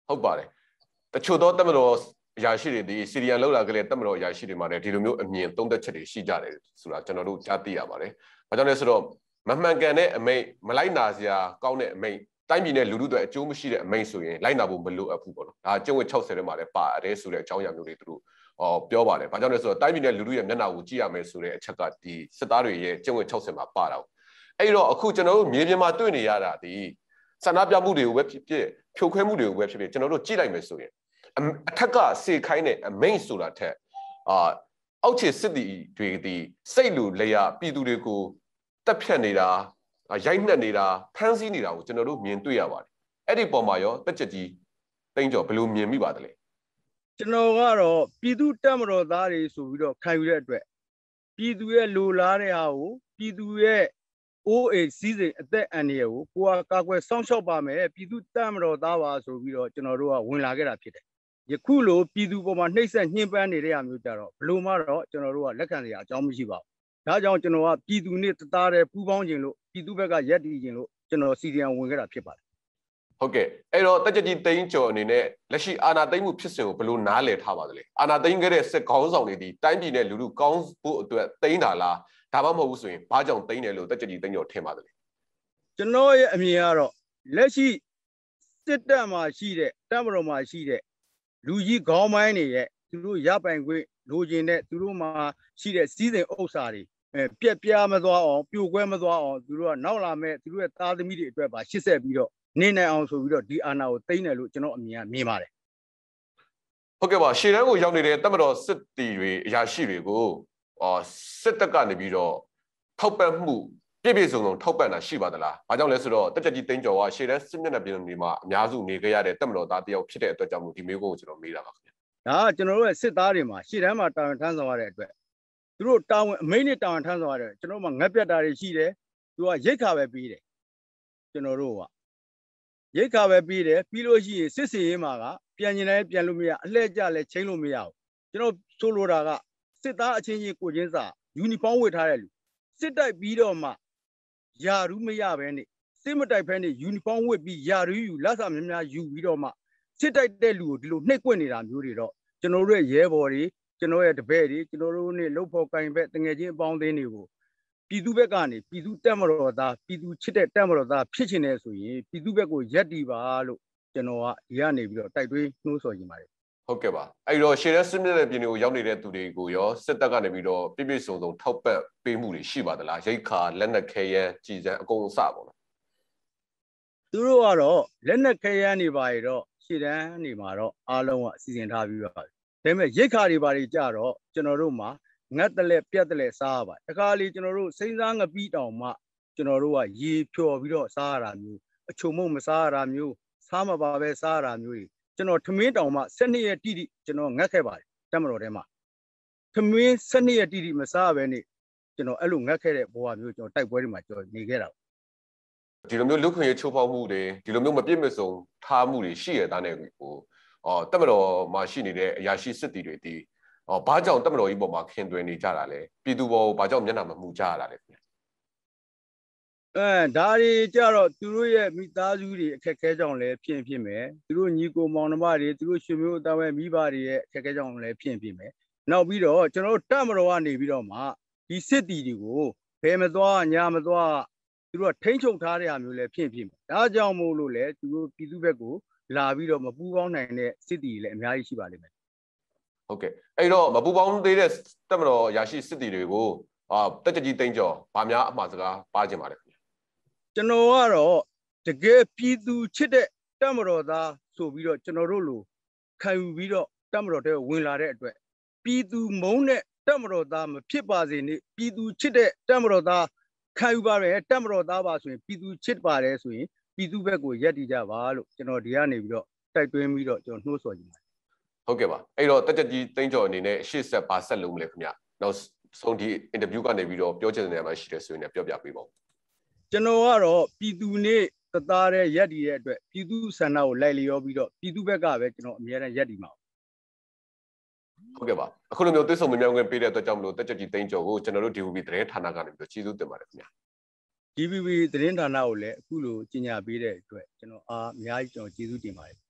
ဟုတ်ပါတယ်တချို့တော့တမတော်အရာရှိတွေဒီစီရီယန်လောက်လာကလေးတမတော်အရာရှိတွေမှာလည်းဒီလိုမျိုးအမြင်သုံးသက်ချက်တွေရှိကြတယ်ဆိုတာကျွန်တော်တို့ကြားသိရပါတယ်ဘာကြောင့်လဲဆိုတော့မမှန်ကန်တဲ့အမိန့်မလိုက်နာစရာကောင်းတဲ့အမိန့်တိုင်းပြည်နဲ့လူထုတွေအကျိုးမရှိတဲ့အမိန့်ဆိုရင်လိုက်နာဖို့မလိုအပ်ဘူးပေါ့နော်ဒါကျင့်ဝတ်၆၀ထဲမှာလည်းပါတယ်ဆိုတဲ့အကြောင်းအရာမျိုးတွေသူတို့ဟောပြောပါတယ်ဘာကြောင့်လဲဆိုတော့တိုင်းပြည်နဲ့လူထုရဲ့မျက်နှာကိုကြည့်ရမယ်ဆိုတဲ့အချက်ကဒီစစ်သားတွေရဲ့ကျင့်ဝတ်၆၀မှာပါတာအဲ့တော့အခုကျွန်တော်တို့မြေပြင်မှာတွေ့နေရတာဒီဆန္ဒပြမှုတွေကိုပဲဖြစ်ဖြစ်ဖြိုခွဲမှုတွေကိုပဲဖြစ်ဖြစ်ကျွန်တော်တို့ကြည့်လိုက်မယ်ဆိုရင်အထက်ကစေခိုင်းတဲ့အမိန့်ဆိုတာထက်အာအောက်ခြေစစ်တီတွေဒီစိတ်လူလျာပြည်သူတွေကိုတက်ဖြတ်နေတာရိုက်နှက်နေတာဖမ်းဆီးနေတာကိုကျွန်တော်တို့မြင်တွေ့ရပါတယ်အဲ့ဒီပုံမှာရောတက်ချက်ကြီးတိန်းကျော်ဘယ်လိုမြင်မိပါသလဲကျွန်တော်ကတော့ပြည်သူတက်မတော်သားတွေဆိုပြီးတော့ခံယူတဲ့အတွက်ပြည်သူရဲ့လိုလားတဲ့ဟာကိုပြည်သူရဲ့အိုးအိမ်စီးစိမ်အသက်အန္တရာယ်ကိုကိုယ်ကကာကွယ်စောင့်ရှောက်ပါမယ်ပြည်သူတက်မတော်သားပါဆိုပြီးတော့ကျွန်တော်တို့ကဝင်လာခဲ့တာဖြစ်တယ်ယခုလိုပြည်သူပေါ်မှာနှိမ့်ဆက်ညှဉ်းပန်းနေတဲ့အမျိုးကြတော့ဘလို့မှတော့ကျွန်တော်တို့ကလက်ခံစရာအကြောင်းမရှိပါဘူးဒါကြောင့်ကျွန်တော်ကပြည်သူနဲ့တသားတည်းပူးပေါင်းခြင်းလို့ပြည်သူဘက်ကရက်တည်ခြင်းလို့ကျွန်တော်စီဒီအမ်ဝင်ခဲ့တာဖြစ်ပါတယ်ဟုတ်ကဲ့အဲ့တော့တက်ကြကြီးတိန်းကျော်အနေနဲ့လက်ရှိအာဏာသိမ်းမှုဖြစ်စဉ်ကိုဘယ်လိုနားလည်ထားပါသလဲအာဏာသိမ်းခဲ့တဲ့စစ်ကောင်းဆောင်တွေဒီတိုင်းပြည်နဲ့လူလူကောင်းဖို့အတွက်တိန်းတာလားဒါမှမဟုတ်ဘူးဆိုရင်ဘာကြောင့်တိန်းတယ်လို့တက်ကြကြီးတိန်းကျော်ထင်ပါသလဲကျွန်တော်ရဲ့အမြင်ကတော့လက်ရှိစစ်တပ်မှာရှိတဲ့တပ်မတော်မှာရှိတဲ့လူကြီးခေါင်းပိုင်းတွေရဲ့သူတို့ရပိုင်ခွင့်လိုချင်တဲ့သူတို့မှာရှိတဲ့စီးစိမ်ဥစ္စာတွေအဲပြက်ပြားမသွားအောင်ပြိုကွဲမသွားအောင်သူတို့ကနောက်လာမဲ့သူတို့ရဲ့သားသမီးတွေအတွက်ပါရှစ်ဆက်ပြီးတော့နေနိုင်အောင်ဆိုပြီးတော့ဒီအာဏာကိုသိမ်းတယ်လို့ကျွန်တော်အမြင်ကမြင်ပါတယ်ဟုတ်ကဲ့ပါရှေ့တန်းကိုရောက်နေတဲ့တပ်မတော်စစ်တီတွေအရာရှိတွေကိုအော်စစ်တပ်ကနေပြီးတော့ထောက်ပံ့မှုပြည့်ပြည့်စုံစုံထောက်ပံ့တာရှိပါသလားဘာကြောင့်လဲဆိုတော့တက်ကြကြီးတိန်းကျော်ကရှေ့တန်းစစ်မျက်နှာပြင်တွေမှာအများစုနေခဲ့ရတဲ့တပ်မတော်သားတယောက်ဖြစ်တဲ့အတွက်ကြောင့်မို့ဒီမျိုးကိုကျွန်တော်မေးတာပါခင်ဗျဒါကကျွန်တော်တို့ရဲ့စစ်သားတွေမှာရှေ့တန်းမှာတာဝန်ထမ်းဆောင်ရတဲ့အတွက်သူတို့တာဝန်အမိန့်နဲ့တာဝန်ထမ်းဆောင်ရတယ်ကျွန်တော်တို့မှာငတ်ပြတ်တာတွေရှိတယ်သူကရိတ်ခါပဲပြီးတယ်ကျွန်တော်တို့ကရိတ်ခါပဲပြီးတယ်ပြီးလို့ရှိရင်စစ်စီရေးမှာကပြန်ကျင်လည်းပြန်လို့မရအလှည့်ကျလည်းချိန်လို့မရဘူးကျွန်တော်ဆိုလိုတာကစစ်သားအချင်းချင်းကိုချင်းစာယူနီဖောင်းဝတ်ထားတဲ့လူစစ်တိုက်ပြီးတော့မှယာရူးမရဘဲနဲ့စစ်မတိုက်ဘဲနဲ့ယူနီဖောင်းဝတ်ပြီးယာရူးယူလက်စာများများယူပြီးတော့မှစစ်တိုက်တဲ့လူကိုဒီလိုနှိပ်ကွက်နေတာမျိုးတွေတော့ကျွန်တော်တို့ရဲ့ရဲဘော်တွေကျွန်တော်ရဲ့တပည့်တွေကျွန်တော်တို့နဲ့လှုပ်ဖို့ကင်ဘက်တငယ်ချင်းအပေါင်းအသင်းတွေကိုပြည်သူဘက်ကနေပြည်သူတက်မတော်သားပြည်သူချစ်တဲ့တက်မတော်သားဖြစ်ချင်တယ်ဆိုရင်ပြည်သူဘက်ကိုရက်တီပါလို့ကျွန်တော်ကဒီကနေပြီးတော့တိုက်တွန်းနှိုးဆော်နေပါတယ်ဟုတ်ကဲ့ပါအဲ့တော့ရှေ့တဲ့စစ်မြေတဲ့ပြည်နယ်ကိုရောက်နေတဲ့သူတွေကိုရောစစ်တပ်ကနေပြီးတော့ပြည့်ပြည့်စုံစုံထောက်ပံ့ပေးမှုတွေရှိပါသလားရိတ်ခါလက်နက်ခဲယမ်းကြည်စံအကုန်အစပေါ့နော်သူတို့ကတော့လက်နက်ခဲယမ်းတွေပါရတော့ရှေ့တန်းနေမှာတော့အားလုံးကအစီအစဉ်ထားပြီးပါဒါပေမဲ့ရိတ်ခါတွေပါတွေကြတော့ကျွန်တော်တို့မှာငတ်တလဲပြတ်တလဲစားရပါတခါလေကျွန်တော်တို့စိမ့်စားငပီးတောင်မှကျွန်တော်တို့ကရေဖြော်ပြီးတော့စားရတာမျိုးအချုံမုံမစားရတာမျိုးစားမပါပဲစားရတာမျိုးကျွန်တော်ထမင်းတောင်မှ၁၂ရက်တိတိကျွန်တော်ငတ်ခဲ့ပါတယ်တက်မတော်ထဲမှာထမင်း၁၂ရက်တိတိမစားဘဲနဲ့ကျွန်တော်အဲ့လိုငတ်ခဲ့တဲ့ဘဝမျိုးကျွန်တော်တိုက်ပွဲတွေမှာကျွန်တော်နေခဲ့တာဒီလိုမျိုးလူခွင့်ရေးချိုးဖောက်မှုတွေဒီလိုမျိုးမပြည့်မစုံထားမှုတွေရှိရတဲ့နဲ့ဟိုအော်တက်မတော်မှာရှိနေတဲ့အရာရှိစစ်တီတွေဒီဟောဘာကြောင့်တက်မတော်ကြီးပေါ်မှာခင်သွင်းနေကြတာလဲပြည်သူပေါ်ဘာကြောင့်မျက်နှာမမူကြရတာလဲခင်ဗျအဲဒါတွေကြတော့သူတို့ရဲ့မိသားစုတွေအခက်အခဲကြောင့်လည်းဖြစ်ဖြစ်မယ်သူတို့ညီကိုမောင်နှမတွေသူတို့ရှင်မျိုးအသားဝဲမိဘတွေရဲ့အခက်အခဲကြောင့်လည်းဖြစ်ဖြစ်မယ်နောက်ပြီးတော့ကျွန်တော်တို့တက်မတော်ကနေပြီးတော့မှဒီစစ်တီတွေကိုဘယ်မသွားညာမသွားသူတို့ကထိန်းချုပ်ထားတဲ့အားမျိုးလည်းဖြစ်ဖြစ်မယ်ဒါကြောင့်မို့လို့လေသူတို့ပြည်သူဘက်ကိုလာပြီးတော့မပူးပေါင်းနိုင်တဲ့စစ်တီတွေလည်းအများကြီးရှိပါလိမ့်မယ်ဟုတ်ကဲ့အဲ့တော့မပူပေါင်းသေးတဲ့တက်မတော်ရရှိစစ်တီတွေကိုအာတက်ကြကြီးတိန်းကျော်ဗာများအမှားစကားပါခြင်းပါတယ်ခင်ဗျကျွန်တော်ကတော့တကယ်ပြည်သူချစ်တဲ့တက်မတော်သားဆိုပြီးတော့ကျွန်တော်တို့လိုခံယူပြီးတော့တက်မတော်တဲ့ဝင်လာတဲ့အတွက်ပြည်သူမုန်းတဲ့တက်မတော်သားမဖြစ်ပါစေနဲ့ပြည်သူချစ်တဲ့တက်မတော်သားခံယူပါမယ်တက်မတော်သားပါဆိုရင်ပြည်သူချစ်ပါတယ်ဆိုရင်ပြည်သူဘက်ကိုရက်တည်ကြပါလို့ကျွန်တော်ဒီကနေပြီးတော့တိုက်တွန်းပြီးတော့ကျွန်တော်နှိုးဆော်နေပါတယ်ဟုတ်ကဲ့ပါအဲ့တော့တက်ကြကြီးတိန်းကျော်အနေနဲ့ရှေ့ဆက်ပါဆက်လုံးမလဲခင်ဗျနောက်ဆုံးဒီအင်တာဗျူးကနေပြီးတော့ပြောချင်တဲ့နေရာမှာရှိတယ်ဆိုရင်လည်းပြောပြပေးပါဦးကျွန်တော်ကတော့ပြည်သူနဲ့တသားတဲ့ရက်တည်ရဲ့အတွက်ပြည်သူဆန္ဒကိုလိုက်လျောပြီးတော့ပြည်သူဘက်ကပဲကျွန်တော်အများနဲ့ရက်တည်မှာဟုတ်ကဲ့ပါအခုလိုမျိုးသွေးဆောင်မမြောင်းခွင့်ပေးတဲ့အတွက်ကြောင့်မလို့တက်ကြကြီးတိန်းကျော်ကိုကျွန်တော်တို့ ဒီ ဗီ ဘီ သတင်းဌာနကနေပြီးတော့ကျေးဇူးတင်ပါတယ်ခင်ဗျဒီ ဗီ ဘီ သတင်းဌာနကိုလည်းအခုလိုကြီးညာပေးတဲ့အတွက်ကျွန်တော်အားအများကြီးကျွန်တော်ကျေးဇူးတင်ပါတယ်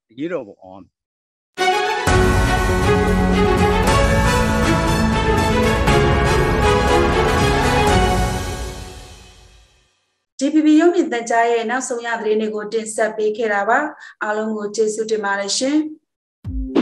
အရေးတော်ပုံအောင် D P P ရုပ်မြင်သံကြားရဲ့နောက်ဆုံးရသတင်းတွေကိုတင်ဆက်ပေးခဲ့တာပါအားလုံးကိုကျေးဇူးတင်ပါတယ်ရှင်